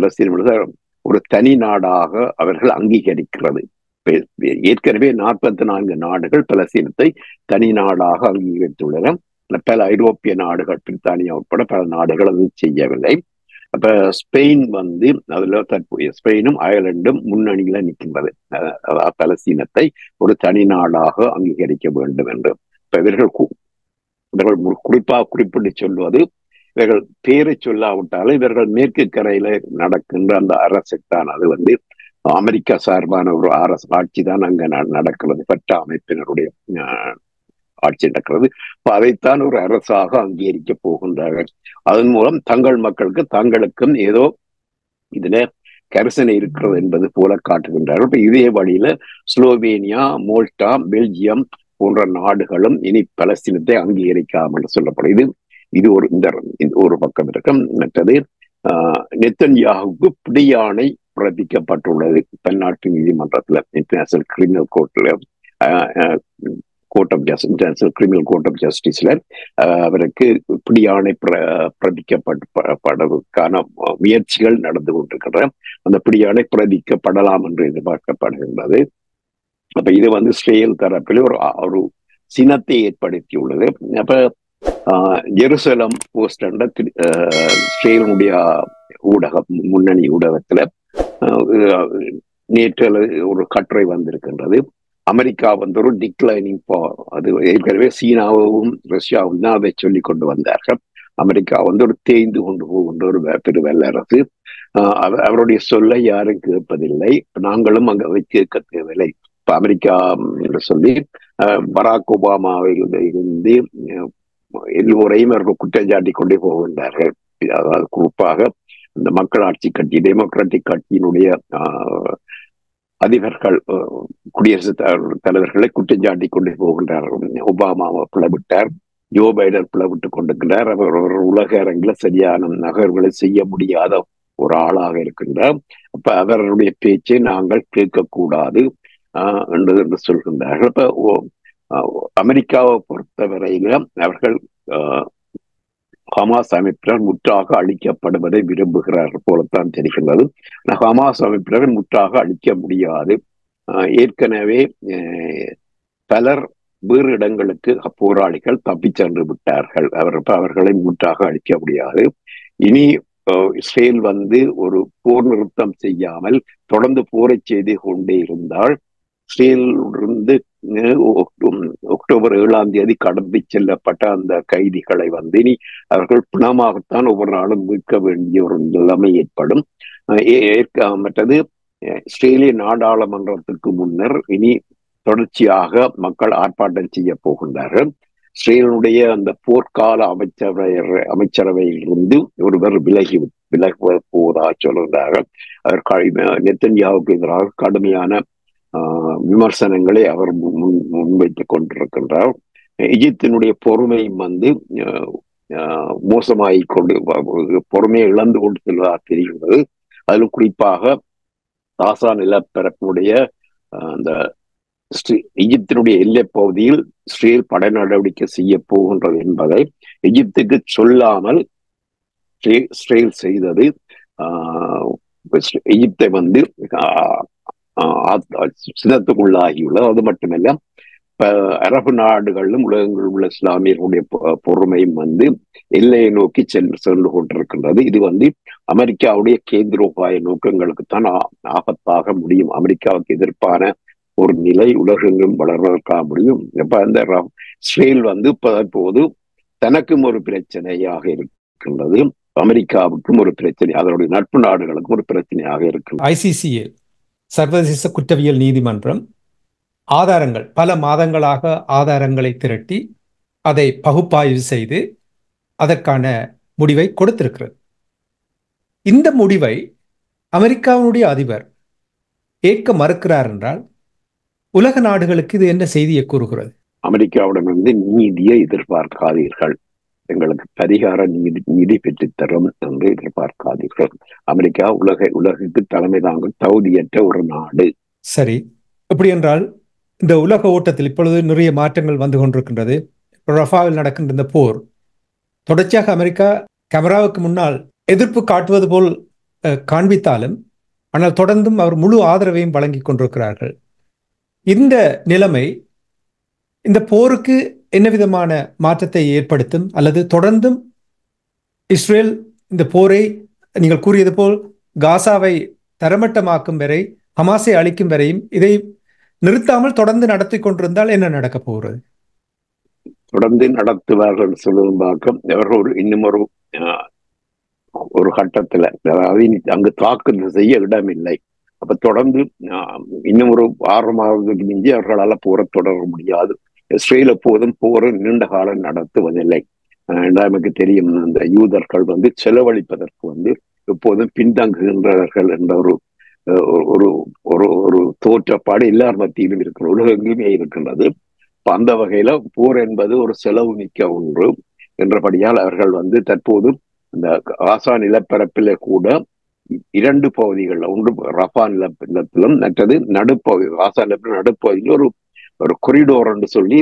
ஒரு தனி நாடாக அவர்கள் அங்கீகரிக்கிறது. ஏற்கனவே 44 நாடுகள் பலஸ்தீனத்தை தனி நாடாக அங்கீகரித்துள்ளன. பல ஐரோப்பிய நாடுகள், பிரித்தானியா உட்பட பல நாடுகள் அது செய்யவில்லை. அப்ப ஸ்பெயின் அதுல தற்போதைய ஸ்பெயினும் அயர்லாண்டும் முன்னணியில நிற்கின்றது. பலஸ்தீனத்தை ஒரு தனி நாடாக அங்கீகரிக்க வேண்டும் என்று. இப்ப இவர்கள் குறிப்பாக குறிப்பிட்டு சொல்வது, இவர்கள் பேரை சொல்லாவிட்டாலும் இவர்கள் மேற்கு கரையில நடக்கின்ற அந்த அரசுத்தான் அது அமெரிக்கா சார்பான ஒரு அரசு ஆட்சி தான் அங்க நடக்கிறது. பற்ற அமைப்பினருடைய ஆட்சி நடக்கிறது. இப்ப அதைத்தான் ஒரு அரசாக அங்கீகரிக்க போகின்றார்கள். அதன் மூலம் தங்கள் மக்களுக்கு தங்களுக்கும் ஏதோ இதுல கரிசனை இருக்கிறது என்பது போல காட்டுகின்றார்கள். இப்ப இதே வழியில ஸ்லோவேனியா, மோல்டா, பெல்ஜியம் போன்ற நாடுகளும் இனி பலஸ்தீனத்தை அங்கீகரிக்காமல் என்று சொல்லப்படும். இது ஒரு பக்கம் இருக்கும். மற்றது நெத்தன்யாஹுவுக்கு பிடியாணை பிறப்பிக்கப்பட்டுள்ளது பன்னாட்டு நீதிமன்றத்துல, இன்டர்நேஷனல் கிரிமினல் கோர்ட்ல, இன்டர்நேஷனல் கிரிமினல் கோர்ட் ஆஃப் ஜஸ்டிஸ்ல அவருக்கு பிடியாணை பிறப்பிக்கப்படுவதற்கான முயற்சிகள் நடந்து கொண்டிருக்கின்றன. அந்த பிடியாணை பிறப்பிக்கப்படலாம் என்று எதிர்பார்க்கப்படுகின்றது. அப்ப இது இஸ்ரேல் தரப்பில் ஒரு சினத்தை ஏற்படுத்தியுள்ளது. அப்ப ஜெருசலம் போஸ்ட் என்ற இஸ்ரேலுடைய ஊடகம், முன்னணி ஊடகத்துல நேற்று ஒரு கட்டுரை வந்திருக்கின்றது. அமெரிக்கா ஒரு டிக்ளைனிங் அது ஏற்கனவே சீனாவும் ரஷ்யாவும் தான் அதை சொல்லி கொண்டு வந்தார்கள். அமெரிக்கா ஒரு தேய்ந்து கொண்டு போகின்ற ஒரு பெரு வல்லரசு. அவருடைய சொல்லை யாரும் கேட்பதில்லை. நாங்களும் அங்க அதை கேட்க தேவையில்லை. இப்ப அமெரிக்கா என்று சொல்லி பராக் ஒபாமாவில் இருந்து எல்லோரையும் அவர்கள் குற்றஞ்சாட்டி கொண்டே போகின்றார்கள். அதாவது குறிப்பாக இந்த மக்களாட்சி கட்சி, டெமோக்ராட்டிக் கட்சியினுடைய அதிபர்கள், குடியரசுத் தலைவர்களை குற்றஞ்சாட்டி கொண்டே போகின்றார்கள். ஒபாமாவை பிளவிட்டார், ஜோ பைடன் பிளவிட்டுக் கொண்டிருக்கிறார். அவர் உலக அரங்கில் சரியான நகர்வுகளை செய்ய முடியாத ஒரு ஆளாக இருக்கின்றார். அப்ப அவருடைய பேச்சை நாங்கள் கேட்கக்கூடாது என்று சொல்கின்றார்கள். இப்ப அமெரிக்காவை பொறுத்தவரையில அவர்கள் ஹமாஸ் அமைப்பினர் முற்றாக அழிக்கப்படுவதை விரும்புகிறார்கள் போலத்தான் தெரிகின்றது. ஹமாஸ் அமைப்பினர் முற்றாக அழிக்க முடியாது. ஏற்கனவே பலர் வேறு இடங்களுக்கு போராளிகள் தப்பிச் சென்று விட்டார்கள். அவர்களை முற்றாக அழிக்க முடியாது. இனி இஸ்ரேல் வந்து ஒரு போர் நிறுத்தம் செய்யாமல் தொடர்ந்து போரை செய்து கொண்டே இருந்தால் இஸ்ரேலிருந்து அக்டோபர் 7ஆம் தேதி கடத்தி செல்லப்பட்ட அந்த கைதிகளை வந்து இனி அவர்கள் பிணமாகத்தான் ஒவ்வொரு நாளும் மீட்க வேண்டிய ஒரு நிலைமை ஏற்படும். மற்றது இஸ்ரேலிய நாடாளுமன்றத்துக்கு முன்னர் இனி தொடர்ச்சியாக மக்கள் ஆர்ப்பாட்டம் செய்ய போகின்றார்கள். இஸ்ரேலுடைய அந்த போர்க்கால அமைச்சரவையிலிருந்து ஒருவர் விலக போவதாக சொல்கிறார்கள். அவர் நெத்தன்யாவுக்கு எதிராக கடுமையான விமர்சனங்களை அவர் முன்வைத்துக் கொண்டிருக்கின்றார். எகிப்தினுடைய பொறுமை வந்து மோசமாகிக் கொண்டு பொறுமையை இழந்து கொண்டு செல்வதாக தெரிகிறது. அதில் குறிப்பாக காசா நிலப்பரப்புடைய அந்த எகிப்தினுடைய எல்லை பகுதியில் இஸ்ரேல் படை நடவடிக்கை செய்ய போகின்றது என்பதை எகிப்துக்கு சொல்லாமல் இஸ்ரேல் செய்தது எகிப்தை வந்து சினத்துக்குள்ளாகியுள்ளது. அது மட்டுமல்ல, அரபு நாடுகளிலும் உலகங்களில் உள்ள இஸ்லாமியர்களுடைய பொறுமையும் வந்து எல்லையை நோக்கி சென்று கொண்டிருக்கின்றது. இது வந்து அமெரிக்காவுடைய கேந்திரோபாய நோக்கங்களுக்குத்தான் ஆபத்தாக முடியும். அமெரிக்காவுக்கு எதிர்ப்பான ஒரு நிலை உலகெங்கும் வளர்வதற்காக முடியும். இப்ப அந்த இஸ்ரேல் வந்து இப்போது தனக்கும் ஒரு பிரச்சனையாக இருக்கின்றது, அமெரிக்காவுக்கும் ஒரு பிரச்சனை, அதனுடைய நட்பு நாடுகளுக்கும் ஒரு பிரச்சனையாக இருக்கின்றது. ICCL சர்வதேச குற்றவியல் நீதிமன்றம் ஆதாரங்கள் பல மாதங்களாக ஆதாரங்களை திரட்டி அதை பகுப்பாய்வு செய்து அதற்கான முடிவை கொடுத்திருக்கிறது. இந்த முடிவை அமெரிக்காவுடைய அதிபர் ஏற்க மறுக்கிறார் என்றால் உலக நாடுகளுக்கு இது என்ன செய்தியை கூறுகிறது? அமெரிக்காவிடமிருந்து நீதியை எதிர்பார்க்காதீர்கள், எங்களுக்கு பரிகார நீதி பெற்றுத்தரும் என்று எதிர்பார்க்காதீர்கள். அமெரிக்கா உலகுக்கு தலைமை தாங்கும் தகுதியற்ற ஒரு நாடு. சரி, எப்படி என்றால் இந்த உலக ஓட்டத்தில் இப்பொழுது நிறைய மாற்றங்கள் வந்து கொண்டிருக்கின்றது. ரஃபாவில் நடக்கின்ற இந்த போர் தொடர்ச்சியாக அமெரிக்கா கேமராவுக்கு முன்னால் எதிர்ப்பு காட்டுவது போல் காண்பித்தாலும் ஆனால் தொடர்ந்தும் அவர் முழு ஆதரவையும் வழங்கி கொண்டிருக்கிறார்கள். இந்த நிலைமை இந்த போருக்கு என்ன விதமான மாற்றத்தை ஏற்படுத்தும்? அல்லது தொடர்ந்தும் இஸ்ரேல் இந்த போரை நீங்கள் கூறியது போல் காசாவை தரமட்டமாக்கும் வரை, ஹமாஸை அழிக்கும் வரையும் இதை நிறுத்தாமல் தொடர்ந்து நடத்தி கொண்டிருந்தால் என்ன நடக்க போகிறது? தொடர்ந்து நடத்துவார்கள் சொல்லும் பார்க்கும் அவர்கள் இன்னும் ஒரு கட்டத்துல, அதாவது அங்கு தாக்குதல் செய்ய இடமில்லை. அப்ப தொடர்ந்து இன்னும் ஒரு 6 மாதத்துக்கு மிஞ்சி அவர்களால் போரை தொடர முடியாது. இஸ்ரேல் எப்போதும் போரை நீண்ட காலம் நடத்துவதில்லை. நமக்கு தெரியும், அந்த யூதர்கள் வந்து செலவழிப்பதற்கு வந்து எப்போதும் பின்தங்குகின்றார்கள் என்ற ஒரு தோற்றப்பாடு எல்லார் மத்தியிலும் இருக்கிற உலகெங்குமே இருக்கின்றது. அந்த வகையில போர் என்பது ஒரு செலவு மிக்க ஒன்று என்றபடியால் அவர்கள் வந்து தற்போது இந்த காசா நிலப்பரப்பில கூட 2 பகுதிகள், ஒன்று ரஃபா நிலத்திலும் மற்றது நடுப்பகுதி, காசா நிலப்பில் நடுப்பகுதியில் ஒரு கொரிடோர் என்று சொல்லி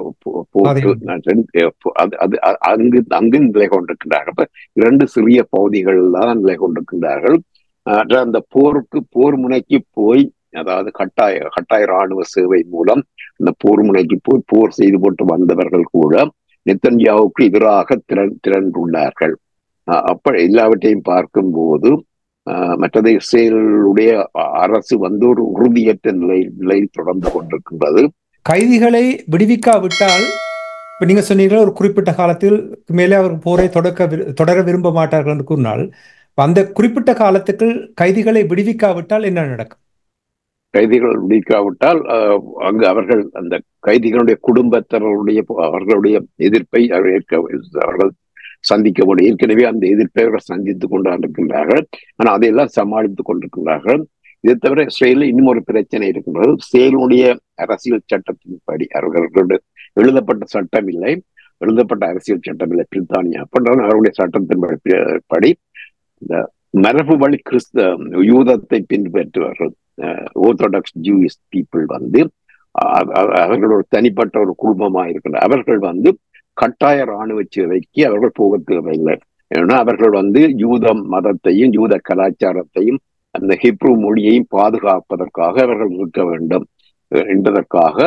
அங்கு நிலை கொண்டிருக்கின்றார்கள். அப்ப 2 சிறிய பகுதிகள் தான் நிலை கொண்டிருக்கின்றார்கள். அந்த போர் முனைக்கு போய், அதாவது கட்டாய ராணுவ சேவை மூலம் அந்த போர் முனைக்கு போய் போர் செய்து போட்டு வந்தவர்கள் கூட நெத்தன்யாவுக்கு எதிராக திரண்டுள்ளார்கள். அப்ப எல்லாவற்றையும் பார்க்கும் போது மற்றது இஸ்ரேலுடைய அரசு வந்து ஒரு உறுதியற்ற நிலையில் தொடர்ந்து கொண்டிருக்கின்றது. கைதிகளை விடுவிக்காவிட்டால், இப்ப நீங்க சொன்னீர்கள் ஒரு குறிப்பிட்ட காலத்தில் மேலே அவர் போரை தொடர விரும்ப மாட்டார்கள் என்று கூறினால், அந்த குறிப்பிட்ட காலத்துக்கு கைதிகளை விடுவிக்காவிட்டால் என்ன நடக்கும்? கைதிகள் விடுவிக்காவிட்டால் அங்கு அவர்கள் அந்த கைதிகளுடைய குடும்பத்தினருடைய அவர்களுடைய எதிர்ப்பை அவர்கள் சந்திக்க முடியும். ஏற்கனவே அந்த எதிர்ப்பை அவர்கள் சந்தித்துக் கொண்டிருக்கின்றார்கள். ஆனால் அதையெல்லாம் சமாளித்துக் கொண்டிருக்கின்றார்கள். இதை தவிர இஸ்ரேலில் இன்னும் ஒரு பிரச்சனை இருக்கின்றது. இஸ்ரேலுடைய அரசியல் சட்டத்தின்படி, அவர்களுடைய எழுதப்பட்ட சட்டம் இல்லை, எழுதப்பட்ட அரசியல் சட்டம் இல்லை பிரித்தானியா. அவருடைய சட்டத்தின்படி இந்த மரபு வழி யூதத்தை பின்பற்றுவார்கள், ஆர்த்தடாக்ஸ் ஜூயிஷ் பீப்புள் வந்து அவர்கள் ஒரு தனிப்பட்ட ஒரு குடும்பமாக இருக்கின்றனர். அவர்கள் வந்து கட்டாய ராணுவ சேவைக்கு அவர்கள் போக தேவையில்லை. ஏன்னா அவர்கள் வந்து யூத மதத்தையும் யூத கலாச்சாரத்தையும் அந்த ஹிப்ரு மொழியையும் பாதுகாப்பதற்காக அவர்கள் இருக்க வேண்டும் என்பதற்காக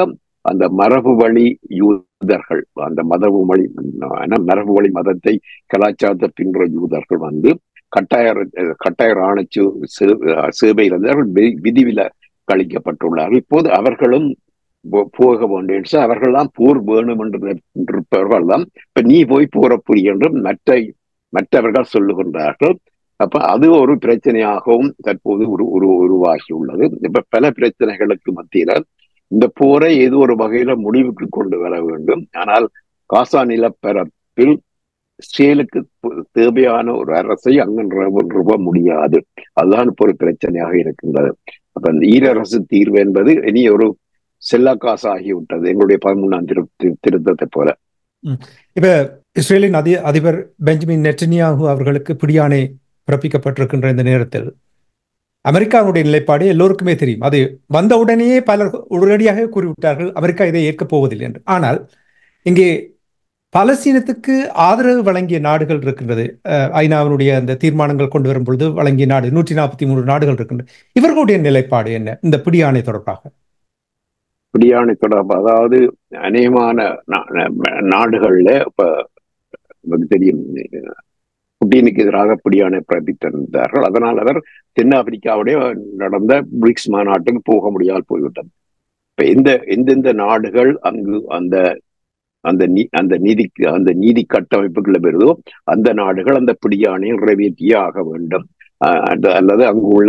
அந்த மரபு வழி யூதர்கள், அந்த மரபு வழி மதத்தை கலாச்சாரத்தை பின்பற்ற யூதர்கள் வந்து கட்டாய ராணுவ சேவையிலிருந்து விதிவில கழிக்கப்பட்டுள்ளார்கள். இப்போது அவர்களும் போக வேண்டும். அவர்கள்லாம் போர் வேணும் என்றிருப்பவர்கள் தான் இப்ப நீ போய் போற புரிய என்றும் மற்றவர்கள் சொல்லுகின்றார்கள். அப்ப அது ஒரு பிரச்சனையாகவும் தற்போது உருவாகி உள்ளது. இப்ப பல பிரச்சனைகளுக்கு மத்தியில இந்த போரை ஏதோ ஒரு வகையில முடிவுக்கு கொண்டு வர வேண்டும். ஆனால் காசா நிலப்பரப்பில் இஸ்ரேலுக்கு தேவையான ஒரு அரசை அங்க முடியாது. அதுதான் இப்போ ஒரு பிரச்சனையாக இருக்கின்றது. அப்ப இந்த ஈரரசு தீர்வு என்பது இனி ஒரு செல்லா காசு ஆகிவிட்டது, எங்களுடைய 13ஆம் திருத்தத்தை போல. இப்ப இஸ்ரேலின் அதிபர் பெஞ்சமின் நெட்டன்யாஹூ அவர்களுக்கு பிடியாணை பிறப்பிக்கப்பட்டிருக்கின்ற இந்த நேரத்தில் அமெரிக்காவுடைய நிலைப்பாடு எல்லோருக்குமே தெரியும். அது வந்தவுடனேயே பலர் உடனடியாக கூறிவிட்டார்கள் அமெரிக்கா இதை ஏற்கப் போவதில்லை என்று. ஆனால் இங்கே பாலஸ்தீனத்துக்கு ஆதரவு வழங்கிய நாடுகள் இருக்கின்றது. ஐநாவினுடைய அந்த தீர்மானங்கள் கொண்டு வரும் பொழுது வழங்கிய நாடு 143 நாடுகள் இருக்கின்றன. இவர்களுடைய நிலைப்பாடு என்ன இந்த பிடியாணை தொடர்பாக? பிடியாணை தொடர்பாக அதாவது அநேகமான நாடுகள்ல இப்ப தெரியும் புட்டினுக்கு எதிராக பிடியாணை பிறப்பித்திருந்தார்கள். அதனால் அவர் தென்னாப்பிரிக்காவுடைய நடந்த பிரிக்ஸ் மாநாட்டுக்கு போக முடியாமல் போய்விட்டது. இப்ப எந்தெந்த நாடுகள் அங்கு அந்த நீதி கட்டமைப்புகளை பெறுதோ அந்த நாடுகள் அந்த பிடியாணையை நிறைவேற்றியே ஆக வேண்டும். அல்லது அங்கு உள்ள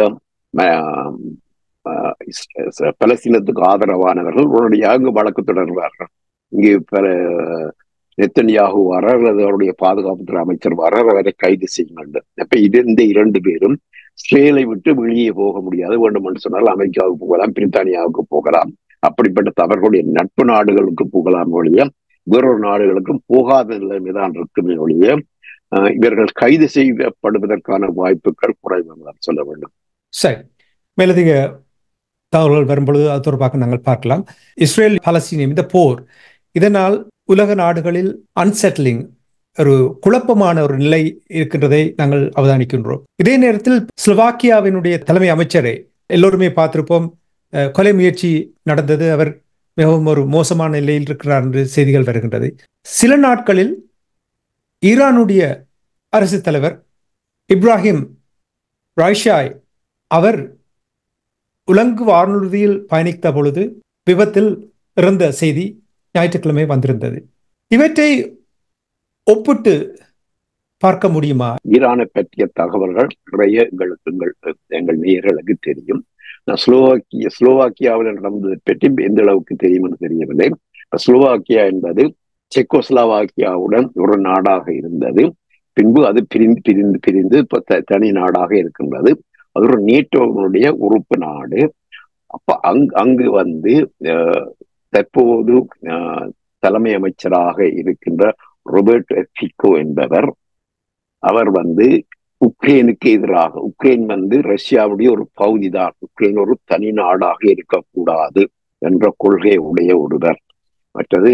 பலஸ்தீனத்துக்கு ஆதரவானவர்கள் உடனடியாக அங்கு வழக்கு தொடர்வார்கள். இங்கு நெத்தன்யாஹூ வரார் அல்லது அவருடைய பாதுகாப்புத்துறை அமைச்சர் வரார், அவரை கைது செய்ய வேண்டும். அப்ப இந்த 2 பேரும் இஸ்ரேலை விட்டு வெளியே போக முடியாது. வேண்டும் என்று சொன்னால் அமெரிக்காவுக்கு போகலாம், பிரித்தானியாவுக்கு போகலாம். அப்படிப்பட்ட அவர்களுடைய நட்பு நாடுகளுக்கு போகலாம் ஒழிய வேறொரு நாடுகளுக்கும் போகாத நிலைமைதான் இருக்குமே ஒழிய இவர்கள் கைது செய்யப்படுவதற்கான வாய்ப்புகள் குறைவு சொல்ல வேண்டும். சரி, மேலதிக தகவல்கள் வரும்பொழுது அது தொடர்பாக நாங்கள் பார்க்கலாம். இஸ்ரேல் பாலஸ்தீனம் இந்த போர் இதனால் உலக நாடுகளில் அன்செட்டிலிங், ஒரு குழப்பமான ஒரு நிலை இருக்கின்றதை நாங்கள் அவதானிக்கின்றோம். இதே நேரத்தில் ஸ்லோவாக்கியாவினுடைய தலைமை அமைச்சரை எல்லோருமே பார்த்திருப்போம், கொலை முயற்சி நடந்தது, அவர் மிகவும் ஒரு மோசமான நிலையில் இருக்கிறார் என்று செய்திகள் வருகின்றது. சில நாட்களில் ஈரானுடைய அரசு தலைவர் இப்ராஹிம் ராய்ஷாய் அவர் உலங்கு வானூர்தியில் பயணித்த பொழுது விபத்தில் இறந்த செய்தி ஞாயிற்றுக்கிழமை வந்திருந்தது. இவற்றை ஒப்பிட்டு பார்க்க முடியுமா? ஈரானை பற்றிய தகவல்கள் நிறைய எங்கள் நேயர்களுக்கு தெரியும். ஸ்லோவாக்கியாவில் நடந்ததை பற்றி எந்த அளவுக்கு தெரியும் என்று தெரியவில்லை. ஸ்லோவாக்கியா என்பது செக்கோஸ்லோவாக்கியாவுடன் ஒரு நாடாக இருந்தது. பின்பு அது பிரிந்து இப்ப தனி நாடாக இருக்கின்றது. அது ஒரு நேட்டோவுடைய உறுப்பு நாடு. அப்ப அங்கு வந்து தற்போது தலைமை அமைச்சராக இருக்கின்ற ரோபர்ட் ஃபிகோ என்பவர், அவர் வந்து உக்ரைனுக்கு எதிராக, உக்ரைன் வந்து ரஷ்யாவுடைய ஒரு பகுதி தான், உக்ரைன் ஒரு தனி நாடாக இருக்கக்கூடாது என்ற கொள்கை உடைய ஒருவர். மற்றது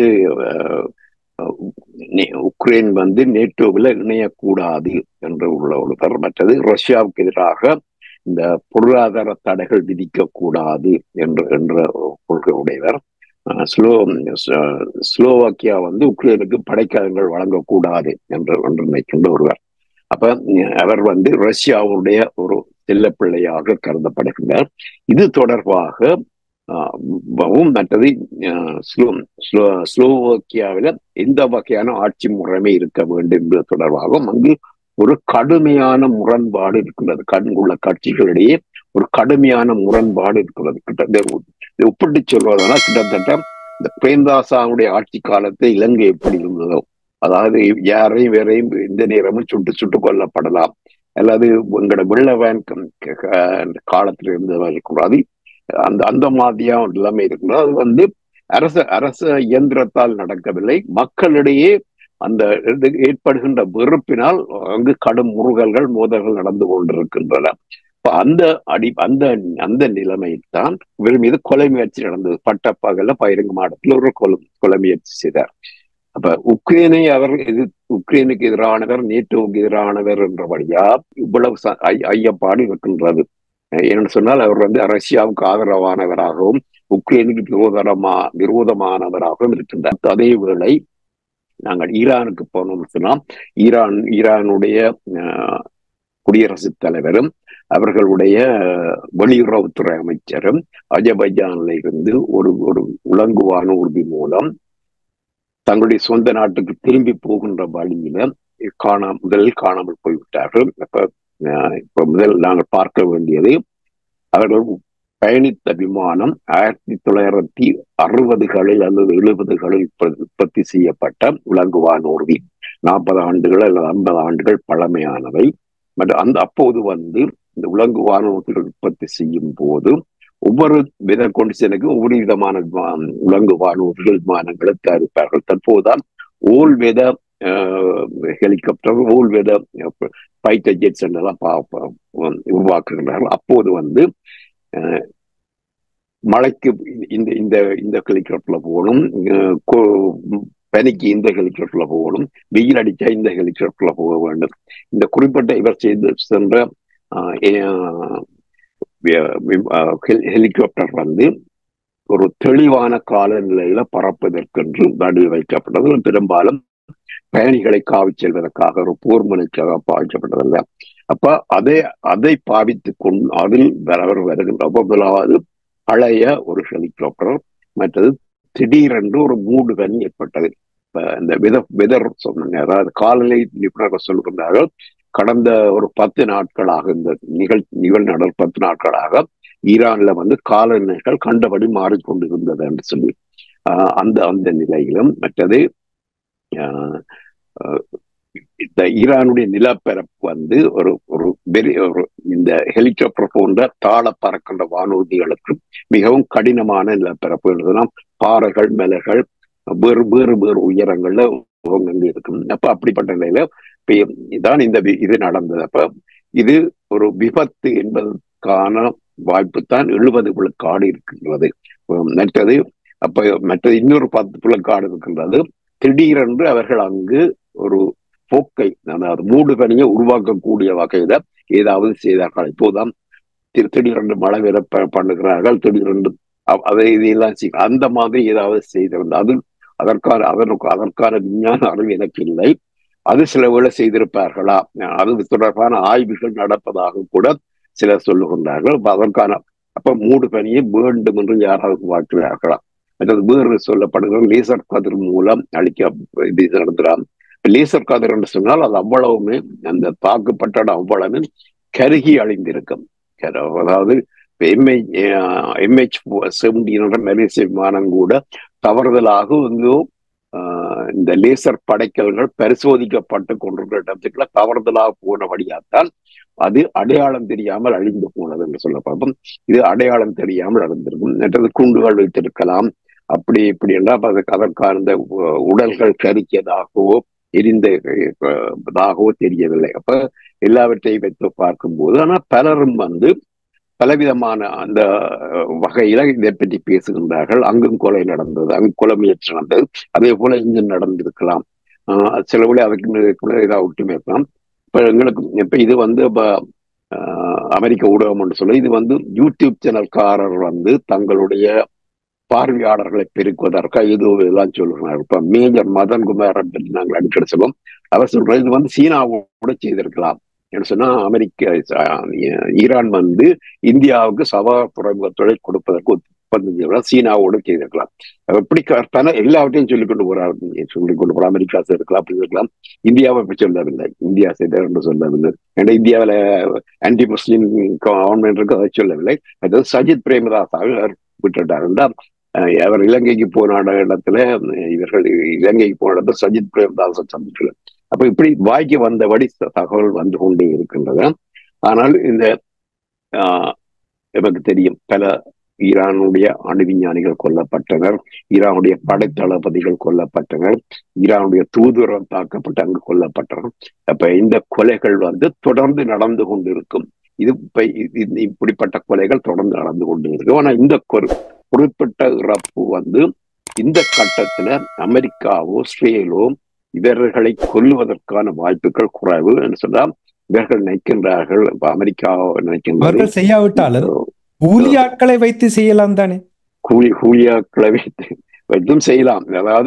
உக்ரைன் வந்து நேட்டோவில் இணையக்கூடாது என்று உள்ள ஒருவர். மற்றது ரஷ்யாவுக்கு எதிராக இந்த பொருளாதார தடைகள் விதிக்கக்கூடாது என்ற கொள்கை உடையவர். ஸ்லோவாக்கியா வந்து உக்ரைனுக்கு படைக்கலங்கள் வழங்கக்கூடாது என்று நினைக்கின்ற ஒருவர். அப்ப அவர் வந்து ரஷ்யாவுடைய ஒரு செல்லப்பிள்ளையாக கருதப்படுகின்றார். இது தொடர்பாக மற்றது ஸ்லோவாக்கியாவில எந்த வகையான ஆட்சி முறைமை இருக்க வேண்டும் என்பது தொடர்பாகவும் அங்கு ஒரு கடுமையான முரண்பாடு இருக்கிறது. உள்ள கட்சிகளிடையே ஒரு கடுமையான முரண்பாடு இருக்கிறது. கிட்டத்தட்ட ஒப்பிட்டு சொல்வதனால் கிட்டத்தட்ட இந்த பிரேம்தாசாவுடைய ஆட்சி காலத்தை இலங்கை எப்படி இருந்ததோ, அதாவது யாரையும் வேறையும் எந்த நேரமும் சுட்டு கொல்லப்படலாம், அல்லது எங்களோட வெள்ளவேன் காலத்தில் இருந்தது அந்த மாதிரியான நிலைமை இருக்கிறது. அது வந்து அரச இயந்திரத்தால் நடக்கவில்லை, மக்களிடையே அந்த ஏற்படுகின்ற வெறுப்பினால் அங்கு கடும் முறுகல்கள் மோதல்கள் நடந்து கொண்டிருக்கின்றன. அந்த நிலைமையில் தான் இவர் மீது கொலை முயற்சி நடந்தது. பட்டப்பகல பயிரங்க மாடத்தில் ஒரு கொலை முயற்சி செய்தார். அப்ப உக்ரைனுக்கு எதிரானவர், நேட்டோவுக்கு எதிரானவர் என்றபடியா இவ்வளவு ஐயப்பாடு இருக்கின்றது. ஏன்னு சொன்னால் அவர் வந்து ரஷ்யாவுக்கு ஆதரவானவராகவும் உக்ரைனுக்கு விரோதமானவராகவும் இருக்கின்றார். அதே வேளை நாங்கள் ஈரானுக்கு போனோம்னு சொன்னா ஈரானுடைய குடியரசுத் தலைவரும் அவர்களுடைய வெளியுறவுத்துறை அமைச்சரும் அஜர்பைஜானில் இருந்து ஒரு உலங்குவான உறுதி மூலம் தங்களுடைய சொந்த நாட்டுக்கு திரும்பி போகின்ற வழியில முதலில் காணாமல் போய்விட்டார்கள். இப்ப முதல் நாங்கள் பார்க்க வேண்டியது அவர்கள் பயணித்த விமானம் 1960களில் அல்லது 70களில் உற்பத்தி செய்யப்பட்ட உலங்குவான் ஊர்தி 40 ஆண்டுகள் அல்லது 50 ஆண்டுகள் பழமையானவை. மற்றும் அப்போது இந்த உலங்குவான் ஊர்திகள் உற்பத்தி செய்யும் போது ஒவ்வொரு வித கொண்டிஷனுக்கும் ஒவ்வொரு விதமான உலங்குவான் ஊர்திகள் விமானங்களை தயாரிப்பார்கள். தற்போதுதான் ஓல் வித ஹெலிகாப்டர், ஓல் வித ஃபைட்டர் ஜெட்ஸ் என்றெல்லாம் உருவாக்குகிறார்கள். அப்போது மழைக்கு இந்த ஹெலிகாப்டர்ல போகணும், பனிக்கு இந்த ஹெலிகாப்டர்ல போகணும், வெயில் அடிச்சா இந்த ஹெலிகாப்டர்ல போக வேண்டும். இந்த குறிப்பிட்ட இவர் சென்ற ஹெலிகாப்டர் ஒரு தெளிவான காலநிலையில பறப்பதற்கென்று நடுவில் வைக்கப்பட்டது. பெரும்பாலும் பயணிகளை காவி செல்வதற்காக ஒரு போர் முனைக்காக பாவிக்கப்பட்டதில்லை. அப்ப அதை பாவித்துக் கொண்டு அதில் வருகின்ற முதலாவது பழைய ஒரு ஹெலிகாப்டர், மற்றது திடீரென்று ஒரு மூடு பனி ஏற்பட்டது. இந்த வெதர் சொன்னாங்க, அதாவது காலநிலை நிபுணர்கள் சொல்கின்றார்கள், கடந்த ஒரு 10 நாட்களாக இந்த நிகழ்நடல் 10 நாட்களாக ஈரான்ல காலநிலைகள் கண்டபடி மாறிக்கொண்டிருந்தது என்று சொல்லி அந்த நிலையிலும், மற்றது இந்த ஈரானுடைய நிலப்பரப்பு ஒரு இந்த ஹெலிகாப்டர் போன்ற தாழ பறக்கின்ற வானூர்திகளுக்கு மிகவும் கடினமான நிலப்பரப்பு. பாறைகள், மலைகள், வேறு வேறு வேறு உயரங்கள்ல இருக்கும். அப்ப அப்படிப்பட்ட நிலையில தான் இது நடந்தது. அப்ப இது ஒரு விபத்து என்பதற்கான வாய்ப்பு தான் 70 விழுக்காடு இருக்கின்றது. மற்றது இன்னொரு 10 விழுக்காடு இருக்கின்றது. திடீரென்று அவர்கள் அங்கு ஒரு போக்கை, அதாவது மூடு பனியை உருவாக்கக்கூடிய வகையில ஏதாவது செய்தார்கள். இப்போதான் திடீரென்று மழை வேற பண்ணுகிறார்கள், திடீரென்று இதையெல்லாம் அந்த மாதிரி ஏதாவது செய்திருந்தது. அதற்கான விஞ்ஞான அறிவு எனக்கு இல்லை. அது சில வேளை செய்திருப்பார்களா, அது தொடர்பான ஆய்வுகள் நடப்பதாக கூட சிலர் சொல்லுகின்றார்கள். அப்ப மூடு பனியை வேண்டும் என்று யாராவது வாக்குகிறார்களா? மற்றது வேறு சொல்லப்படுகிற லேசர் கதிர் மூலம் இது நடந்துறாங்க. லேசர் கதிர் என்று சொன்னால் அது அவ்வளவுமே அந்த தாக்கப்பட்ட அவ்வளவு கருகி அழிந்திருக்கும். அதாவது MH17 மலேசிய விமானம் கூட தவறுதலாக இந்த லேசர் படைக்கல்கள் பரிசோதிக்கப்பட்டு கொண்டிருக்கிற இடத்துக்குள்ள தவறுதலாக போனபடியாத்தான் அது அடையாளம் தெரியாமல் அழிந்து போனது என்று சொல்ல பார்ப்போம். இது அடையாளம் தெரியாமல் அழிந்திருக்கும். மற்றது குண்டுகள் வைத்திருக்கலாம், அப்படி இப்படி என்றால் அதற்கான இந்த உடல்கள் கரிக்கியதாகவோ எரிந்ததாகவோ தெரியவில்லை. அப்ப எல்லாவற்றையும் வைத்து பார்க்கும்போது ஆனால் பலரும் பலவிதமான அந்த வகையில இதை பற்றி பேசுகின்றார்கள். அங்கும் கொலை நடந்தது, அங்கு கொலை முயற்சி நடந்தது, அதே போல இங்கு நடந்திருக்கலாம், சில வேளை அதுக்கு ஏதாவது ஒற்றுமை இருக்கலாம். இப்ப எங்களுக்கு இப்ப இது அமெரிக்க ஊடகம் என்று சொல்ல, இது யூடியூப் சேனல்காரர் தங்களுடைய பார்வையாளர்களை பெருக்குவதற்காக இதெல்லாம் சொல்லுகிறார். இப்ப மேஜர் மதன்குமார் அப்படின்னு நாங்கள் அடிக்கடி சொல்லுவோம். அவர் சொல்ற இது சீனாவோட செய்திருக்கலாம் என்று சொன்னா, ஈரான் இந்தியாவுக்கு சவா துறைமுகத்தொழில் கொடுப்பதற்கு ஒப்பந்தம் செய்யலாம், சீனாவோடு செய்திருக்கலாம். எப்படி கரெக்டான எல்லாவற்றையும் சொல்லிக் கொண்டு போறார். அமெரிக்கா செய்திருக்கலாம், அப்படி இருக்கலாம். இந்தியாவை சொல்லவில்லை, இந்தியா செய்தார் என்று சொல்லவில்லை. ஏன்னா இந்தியாவில ஆன்டி முஸ்லிம் கவர்மெண்ட் இருக்கு, அதை சொல்லவில்லை. அதாவது சஜித் பிரேமதாசாவை விட்டுட்டார். அவர் இலங்கைக்கு போன இடத்துல இலங்கைக்கு போன இடத்துல சஜித் பிரேமதாசை சந்திக்கல. அப்ப இப்படி வாய்க்கு வந்தபடி தகவல் கொண்டே இருக்கின்றது. ஆனால் எனக்கு தெரியும், பல ஈரானுடைய அணு விஞ்ஞானிகள் கொல்லப்பட்டனர், ஈரானுடைய படைத்தளபதிகள் கொல்லப்பட்டனர், ஈரானுடைய தூதுவர்கள் தாக்கப்பட்டு அங்கு கொல்லப்பட்டனர். அப்ப இந்த கொலைகள் தொடர்ந்து நடந்து கொண்டிருக்கும். இப்படிப்பட்ட கொலைகள் தொடர்ந்து நடந்து கொண்டு இருக்கும். ஆனா இந்த குறிப்பிட்ட இறப்பு இந்த கட்டத்துல அமெரிக்காவோ இஸ்ரேலோ இவர்களை கொல்லுவதற்கான வாய்ப்புகள் குறைவு என்று சொன்னால் இவர்கள் நினைக்கின்றார்கள். அமெரிக்கா நினைக்கின்றார்கள் செய்யாவிட்டாலும் ஊழியாட்களை வைத்து செய்யலாம் தானே. கூலியாக்களை வைத்தும் செய்யலாம்.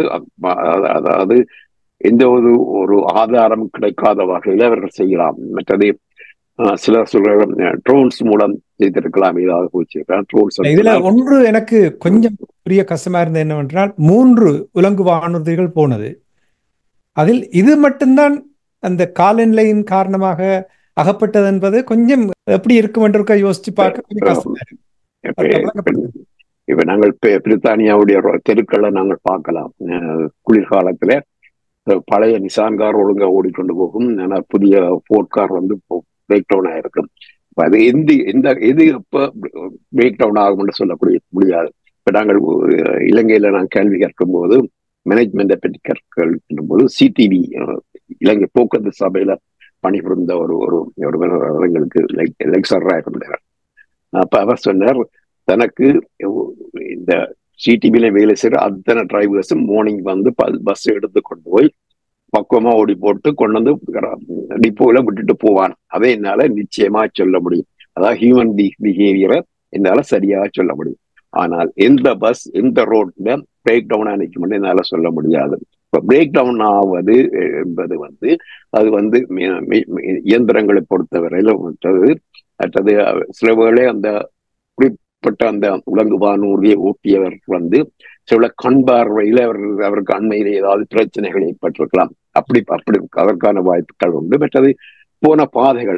அதாவது எந்த ஒரு ஆதாரம் கிடைக்காத வகையில் அவர்கள் செய்யலாம். மற்றது சிலர் சொல்ற ட்ரோன்ஸ் மூலம் செய்திருக்கலாம், ஏதாவது போச்சு. இதுல ஒன்று எனக்கு கொஞ்சம் பெரிய கஷ்டமா இருந்தது என்னவென்றால் 3 உலங்கு வானூர்திகள் போனது. அதில் இது மட்டும்தான் அந்த காலநிலையின் காரணமாக அகப்பட்டது என்பது கொஞ்சம் எப்படி இருக்கும் என்று யோசிச்சு பார்க்க கஷ்டமா இருக்கு. இப்ப நாங்கள் பிரித்தானியாவுடைய தெருக்களை நாங்கள் பார்க்கலாம். குளிர்காலத்துல பழைய நிசான் கார் ஒழுங்கா ஓடிக்கொண்டு போகும், ஆனா புதிய போர்ட் கார் வந்து பிரேக் டவுன் ஆயிருக்கும். அது எது எப்ப பிரேக் டவுன் ஆகும்னு சொல்லக்கூடிய முடியாது. இப்ப நாங்கள் இலங்கையில நான் கேள்வி கேட்கும் போது, மேனேஜ்மெண்ட்டை பற்றி கேட்கும் போது, சிடிவி இலங்கை போக்குவரத்து சபையில பணிபுரிந்த எங்களுக்கு லெக்சரா இருந்தார். அப்ப அவர் சொன்னார், தனக்கு இந்த சிடிவில வேலை செய்யற அத்தனை டிரைவர்ஸும் மார்னிங் வந்து பஸ் எடுத்து கொண்டு போய் பக்குவமா ஓடி போட்டு கொண்டு வந்து டிப்போல விட்டுட்டு போவான். அதை என்னால நிச்சயமா சொல்ல முடியும். அதாவது ஹியூமன் பிஹேவியரை என்னால சரியா சொல்ல முடியும். ஆனால் எந்த பஸ் எந்த ரோட்ல பிரேக் டவுன் ஆனிக்கும் என்னால சொல்ல முடியாது. இப்ப பிரேக் டவுன் ஆவது என்பது வந்து அது வந்து இயந்திரங்களை பொறுத்தவரையில மற்றது சில வேளை அந்த குறிப்பிட்ட அந்த உலங்கு வானூர்தியை ஓட்டியவர் வந்து சில கண் பார்வையில அவருக்கு அண்மையில ஏதாவது பிரச்சனைகள் ஏற்பட்டிருக்கலாம். அப்படி அதற்கான வாய்ப்புகள் உண்டு. மற்றது போன பாதைகள்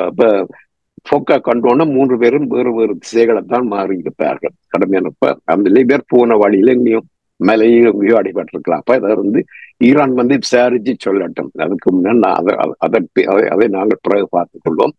போக்கா கண்டோன்னா 3 பேரும் வேறு திசைகளைத்தான் மாறி இருப்பார்கள். கடுமையானப்ப அந்த பேர் போன வழியில எங்கேயும் மலையில எங்கேயோ அடிபட்டிருக்கலாம். அப்ப அதை வந்து ஈரான் வந்து விசாரிச்சு சொல்லட்டும். அதுக்கு முன்னாடி அதை நாங்கள் பிறகு பார்த்துக் கொள்வோம்.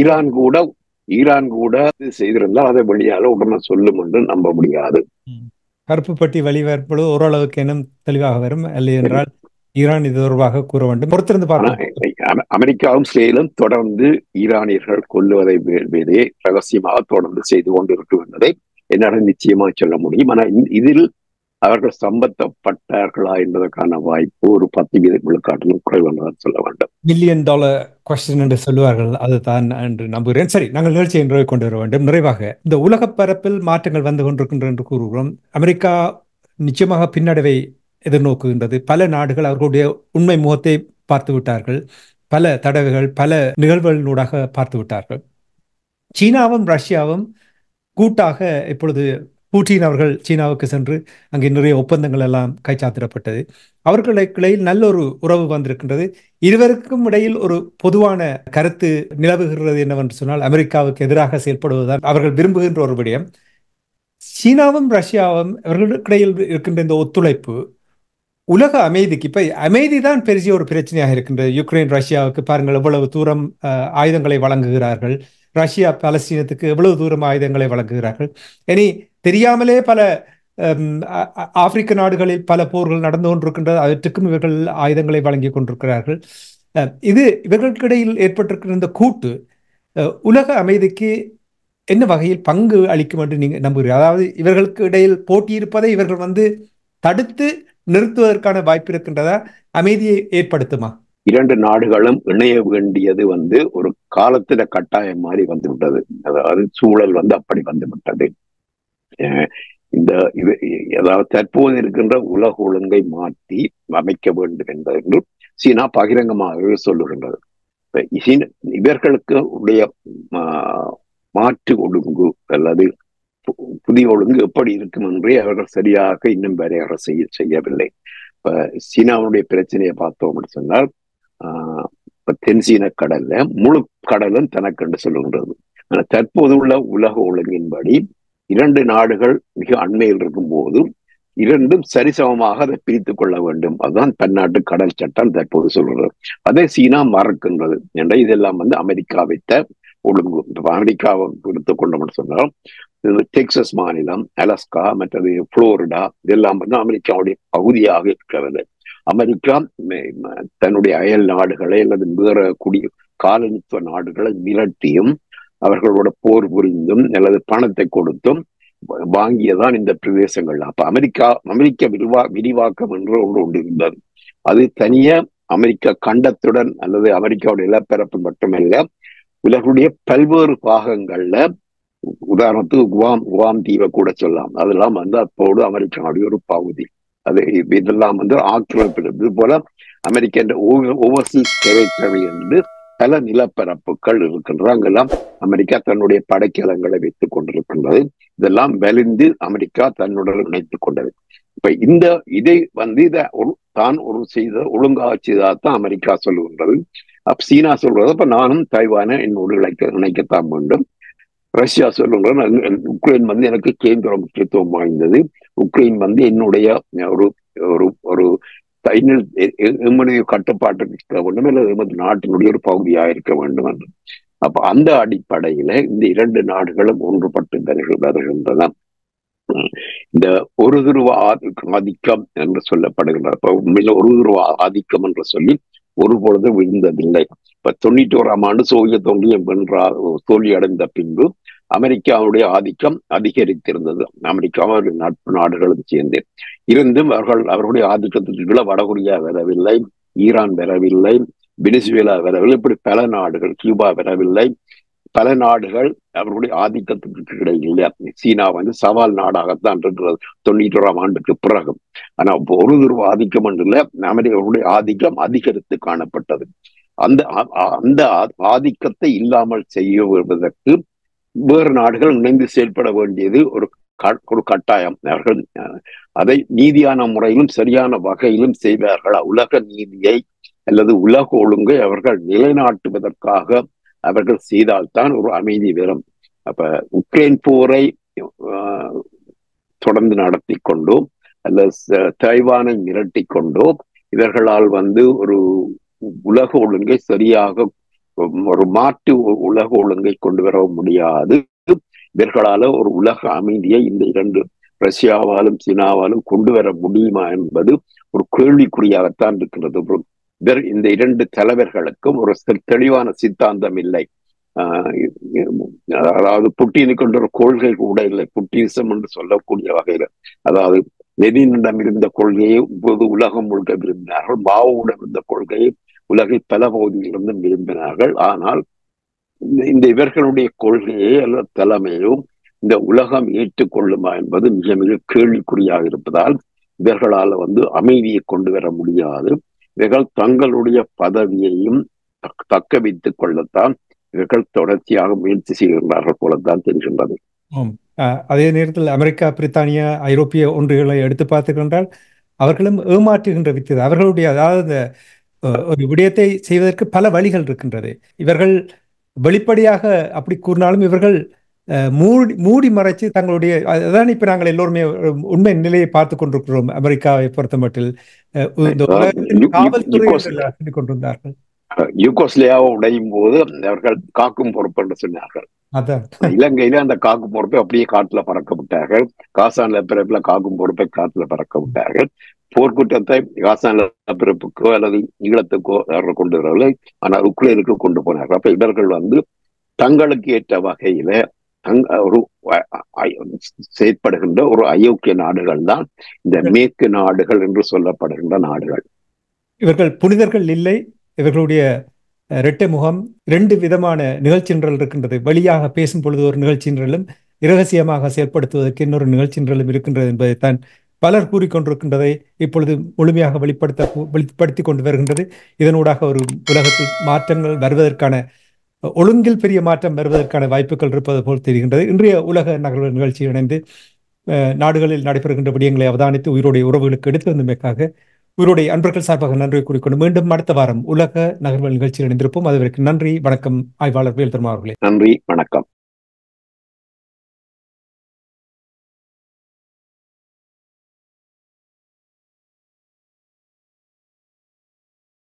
ஈரான் கூட செய்திருந்தால் அதை வெளியால உடனே சொல்லும் என்று நம்ப முடியாது. கருப்பு பட்டி வழிவரப்போது ஓரளவுக்கு என்ன தெளிவாக வரும், இல்லை என்றால் ஈரான் இது தொடர்பாக கூற வேண்டும். பொறுத்திருந்து பார்க்கலாம். அமெரிக்காவும் இஸ்ரேலும் தொடர்ந்து ஈரானியர்கள் கொல்லுவதை ரகசியமாக தொடர்ந்து செய்து கொண்டிருக்கும் என்பதை என்னால் நிச்சயமா சொல்ல முடியும். ஆனால் இதில் அவர்கள் சம்பந்தப்பட்டார்களா என்பதற்கான வாய்ப்பு ஒரு 10 விழுக்காட்டிலும் குறைவானதான் சொல்ல வேண்டும். $1 மில்லியன் கொஸ்டின் என்று சொல்லுவார்கள், அதுதான் என்று நம்புகிறேன். சரி, நாங்கள் நிகழ்ச்சியை நிறைவு கொண்டு வர வேண்டும். நிறைவாக இந்த உலக பரப்பில் மாற்றங்கள் வந்து கொண்டிருக்கின்றன என்று கூறுகிறோம். அமெரிக்கா நிச்சயமாக பின்னடைவை எதிர்நோக்குகின்றது. பல நாடுகள் அவர்களுடைய உண்மை முகத்தை பார்த்து விட்டார்கள். பல தடவைகள் பல நிகழ்வுகளினூடாக பார்த்து விட்டார்கள். சீனாவும் ரஷ்யாவும் கூட்டாக இப்பொழுது பூட்டின் அவர்கள் சீனாவுக்கு சென்று அங்கே நிறைய ஒப்பந்தங்கள் எல்லாம் கைச்சாத்திடப்பட்டது. அவர்களுக்கிடையில் நல்ல ஒரு உறவு வந்திருக்கின்றது. இருவருக்கும் இடையில் ஒரு பொதுவான கருத்து நிலவுகிறது என்னவென்று சொன்னால், அமெரிக்காவுக்கு எதிராக செயல்படுவதுதான் அவர்கள் விரும்புகின்ற ஒரு விடயம். சீனாவும் ரஷ்யாவும் அவர்களுக்கிடையில் இருக்கின்ற இந்த ஒத்துழைப்பு உலக அமைதிக்கு, இப்ப அமைதி தான் பெரிய ஒரு பிரச்சனையாக இருக்கின்றது. யுக்ரைன் ரஷ்யாவுக்கு பாருங்கள் எவ்வளவு தூரம் ஆயுதங்களை வழங்குகிறார்கள். ரஷ்யா பாலஸ்தீனத்துக்கு எவ்வளவு தூரம் ஆயுதங்களை வழங்குகிறார்கள். இனி தெரியாமலே பல ஆப்பிரிக்க நாடுகளில் பல போர்கள் நடந்து கொண்டிருக்கின்றது. அவற்றுக்கும் இவர்கள் ஆயுதங்களை வழங்கி கொண்டிருக்கிறார்கள். இது இவர்களுக்கிடையில் ஏற்பட்டிருக்கிற இந்த கூட்டு உலக அமைதிக்கு என்ன வகையில் பங்கு அளிக்கும் என்று நீங்க நம்புகிறீர்கள்? அதாவது இவர்களுக்கு இடையில் போட்டி இருப்பதை இவர்கள் வந்து தடுத்து நிறுத்துவதற்கான வாய்ப்பு இருக்கின்றதா? அமைதியை ஏற்படுத்துமா? 2 நாடுகளும் இணைய வேண்டியது வந்து ஒரு காலத்துல கட்டாயம் மாதிரி வந்து விட்டது. அதாவது சூழல் வந்து அப்படி வந்து விட்டது. அதாவது தற்போது இருக்கின்ற உலக ஒழுங்கை மாற்றி அமைக்க வேண்டும் என்பது சீனா பகிரங்கமாக சொல்லுகின்றது. இவர்களுக்கு உடைய மாற்று ஒழுங்கு அல்லது புதிய ஒழுங்கு எப்படி இருக்கும் என்றே அவர்கள் சரியாக இன்னும் வரையறை செய்யவில்லை. இப்ப சீனாவுடைய பிரச்சனையை பார்த்தோம் என்று சொன்னால், தென்சீன கடல்ல முழு கடலும் தனக்கு என்று சொல்லுகின்றது. ஆனால் தற்போது உள்ள உலக ஒழுங்கின்படி 2 நாடுகள் மிக அண்மையில் இருக்கும் போது 2ம் சரிசமமாக அதை பிரித்துக் கொள்ள வேண்டும். அதுதான் பன்னாட்டு கடல் சட்டம் தற்போது சொல்கிறது. அதை சீனா மறக்கின்றது என்ற இதெல்லாம் வந்து அமெரிக்கா வைத்த ஒழுங்கு. அமெரிக்காவை எடுத்துக் கொண்டோம்னு சொன்னால் டெக்சஸ் மாநிலம், அலாஸ்கா, மற்றது புளோரிடா இதெல்லாம் வந்து அமெரிக்காவுடைய பகுதியாக இருக்கிறது. அமெரிக்கா தன்னுடைய அயல் நாடுகளை அல்லது வேற காலனித்துவ நாடுகளை மிரட்டியும் அவர்களோட போர் புரிந்தும் அல்லது பணத்தை கொடுத்தும் வாங்கியதான் இந்த பிரதேசங்கள். அப்ப அமெரிக்க விரிவாக்கம் என்று ஒன்று இருந்தது. அது தனியா அமெரிக்க கண்டத்துடன் அல்லது அமெரிக்காவுடைய நிலப்பரப்பு மட்டுமல்ல, உலகுடைய பல்வேறு பாகங்கள்ல உதாரணத்துக்கு குவாம் தீவை கூட சொல்லலாம். அதெல்லாம் வந்து அப்போது அமெரிக்காவுடைய ஒரு பகுதி. அது இதெல்லாம் வந்து ஆக்கிரமிப்பு. இது போல அமெரிக்க ஓவர்சீஸ் டெரிட்டரி என்று பல நிலப்பரப்புகள் இருக்கின்றன. அங்கெல்லாம் அமெரிக்கா தன்னுடைய படைக்கலங்களை வைத்துக் கொண்டிருக்கின்றது. இதெல்லாம் வலிந்து அமெரிக்கா தன்னுடன் இணைத்துக் கொண்டது. இப்ப இதை வந்து தான் ஒரு செய்த ஒழுங்காக செய்ததான் அமெரிக்கா சொல்லுகின்றது. சீனா சொல்றது அப்ப நானும் தைவானை என்னோடு இணைக்கத்தான் வேண்டும். ரஷ்யா சொல்லுங்கள், உக்ரைன் வந்து எனக்கு கேந்திர முக்கியத்துவம் வாய்ந்தது. உக்ரைன் வந்து என்னுடைய ஒரு ஒரு ஒரு எம்முடைய கட்டுப்பாட்டுக்கு இருக்க வேண்டும், அல்லது எமது நாட்டினுடைய ஒரு பகுதியாக இருக்க வேண்டும் என்று. அப்ப அந்த அடிப்படையில இந்த இரண்டு நாடுகளும் ஒன்றுபட்டு வருகின்றன. இந்த ஒரு துருவ ஆதிக்கம் என்று சொல்லப்படுகின்ற உண்மையில ஒரு துருவ ஆதிக்கம் என்று சொல்லி ஒரு பொழுது விழுந்ததில்லை. இப்ப 91ஆம் ஆண்டு சோவியத் ஒன்றியம் தோல்வி அடைந்த பின்பு அமெரிக்காவுடைய ஆதிக்கம் அதிகரித்திருந்தது. அமெரிக்காவும் நட்பு நாடுகளும் சேர்ந்து இருந்தும் அவர்களுடைய ஆதிக்கத்துக்கு கீழே வடகொரியா வரவில்லை, ஈரான் வரவில்லை, வெனிசுவேலா வரவில்லை, இப்படி பல நாடுகள், கியூபா வரவில்லை. பல நாடுகள் அவர்களுடைய ஆதிக்கத்துக்கு கிடையில்லை. சீனா வந்து சவால் நாடாகத்தான் இருக்கிறது 91ஆம் ஆண்டுக்கு பிறகு. ஆனா ஒரு துருவ ஆதிக்கம் இல்லை, அமெரிக்காவுடைய ஆதிக்கம் அதிகரித்து காணப்பட்டது. அந்த ஆதிக்கத்தை இல்லாமல் செய்வதற்கு வேறு நாடுகள் இணைந்து செயல்பட வேண்டியது ஒரு கட்டாயம். அவர்கள் அதை நீதியான முறையிலும் சரியான வகையிலும் செய்வார்கள். உலக நீதியை அல்லது உலக ஒழுங்கை அவர்கள் நிலைநாட்டுவதற்காக அவர்கள் செய்தால்தான் ஒரு அமைதி வரும். அப்ப உக்ரைன் போரை தொடர்ந்து நடத்தி கொண்டோ அல்லது தைவானை மிரட்டி கொண்டோ இவர்களால் வந்து ஒரு உலக ஒழுங்கை சரியாக ஒரு மாற்று உலக ஒழுங்கை கொண்டு வர முடியாது. இவர்களால ஒரு உலக அமைதியை இந்த இரண்டு ரஷ்யாவாலும் சீனாவாலும் கொண்டு வர முடியுமா என்பது ஒரு கேள்விக்குறியாகத்தான் இருக்கிறது. இந்த இரண்டு தலைவர்களுக்கும் ஒரு தெளிவான சித்தாந்தம் இல்லை. அதாவது புட்டினுக்கு ஒரு கொள்கை கூட இல்லை. புட்டினிசம் என்று சொல்லக்கூடிய வகையில, அதாவது லெனினிடம் இருந்த கொள்கையை இப்போது உலகம் முழுக்க விரும்பினார்கள். மாவோவிடம் இருந்த கொள்கையை உலகில் பல பகுதிகளிலிருந்தும் விரும்பினார்கள். ஆனால் இந்த இவர்களுடைய கொள்கையை அல்லது தலைமையும் இந்த உலகம் ஏற்றுக்கொள்ளுமா என்பது மிக மிக கேள்விக்குறியாக இருப்பதால் இவர்களால் வந்து அமைதியை கொண்டு வர முடியாது. இவர்கள் தங்களுடைய பதவியையும் தக்க வைத்துக் கொள்ளத்தான் இவர்கள் தொடர்ச்சியாக முயற்சி செய்கின்றார்கள் போலத்தான் தெரிகின்றது. அதே நேரத்தில் அமெரிக்கா, பிரித்தானியா, ஐரோப்பிய ஒன்றியங்களை எடுத்து பார்த்துக்கொண்டால் அவர்களும் ஏமாற்றுகின்ற வித்து. அவர்களுடைய அதாவது ஒரு விடயத்தை செய்வதற்கு பல வழிகள் இருக்கின்றது. இவர்கள் வெளிப்படையாக அப்படி கூறினாலும் இவர்கள் மூடி மறைச்சு தங்களுடைய, அதான் இப்ப நாங்கள் எல்லோருமே உண்மை நிலையை பார்த்து கொண்டிருக்கிறோம். அமெரிக்காவை பொறுத்த மட்டில் காவல்துறை சொல்லிக் கொண்டிருந்தார்கள். யூகோஸ்லேயாவை உடையும் போது அவர்கள் காக்கும் பொறுப்பு என்று சொன்னார்கள். இலங்கையில அந்த காக்கும் பொறுப்பை அப்படியே காட்டுல பறக்க விட்டார்கள். காசான் பிறப்புல காக்கும் பொறுப்பை காட்டுல பறக்க விட்டார்கள். போர்க்குற்றத்தை காசான் பிறப்புக்கோ அல்லது ஈழத்துக்கோ அவர்கள் கொண்டு வரவில்லை, ஆனால் உக்ரைனுக்கு கொண்டு போனார்கள். அப்ப இவர்கள் வந்து தங்களுக்கு ஏற்ற வகையில ஒரு செயற்படுகின்ற ஒரு அயோக்கிய நாடுகள் தான் இந்த மேற்கு நாடுகள் என்று சொல்லப்படுகின்ற நாடுகள். இவர்கள் புனிதர்கள் இல்லை. இவர்களுடைய இரட்டை முகம், இரண்டு விதமான நிகழ்ச்சின்றல் இருக்கின்றது. வெளியாக பேசும் பொழுது ஒரு நிகழ்ச்சின்றலும், இரகசியமாக செயல்படுத்துவதற்கு இன்னொரு நிகழ்ச்சின்றலும் இருக்கின்றது என்பதைத்தான் பலர் கூறிக்கொண்டிருக்கின்றதை இப்பொழுது முழுமையாக வெளிப்படுத்தி கொண்டு வருகின்றது. இதனூடாக ஒரு உலகத்தில் மாற்றங்கள் வருவதற்கான, ஒழுங்கில் பெரிய மாற்றம் வருவதற்கான வாய்ப்புகள் இருப்பது போல் தெரிகின்றது. இன்றைய உலக நகர்வு நிகழ்ச்சி இணைந்து நாடுகளில் நடைபெறுகின்ற விடயங்களை அவதானித்து உயிரோடைய உறவுகளுக்கு எடுத்து வந்தமைக்காக உயிரோடைய அன்பர்கள் சார்பாக நன்றியை கூறிக்கொண்டு மீண்டும் அடுத்த வாரம் உலக நகர்வு நிகழ்ச்சியில் இணைந்திருப்போம். அதுவரைக்கும் நன்றி, வணக்கம். ஆய்வாளர் வேல்தர்மா அவர்களே. நன்றி, வணக்கம்.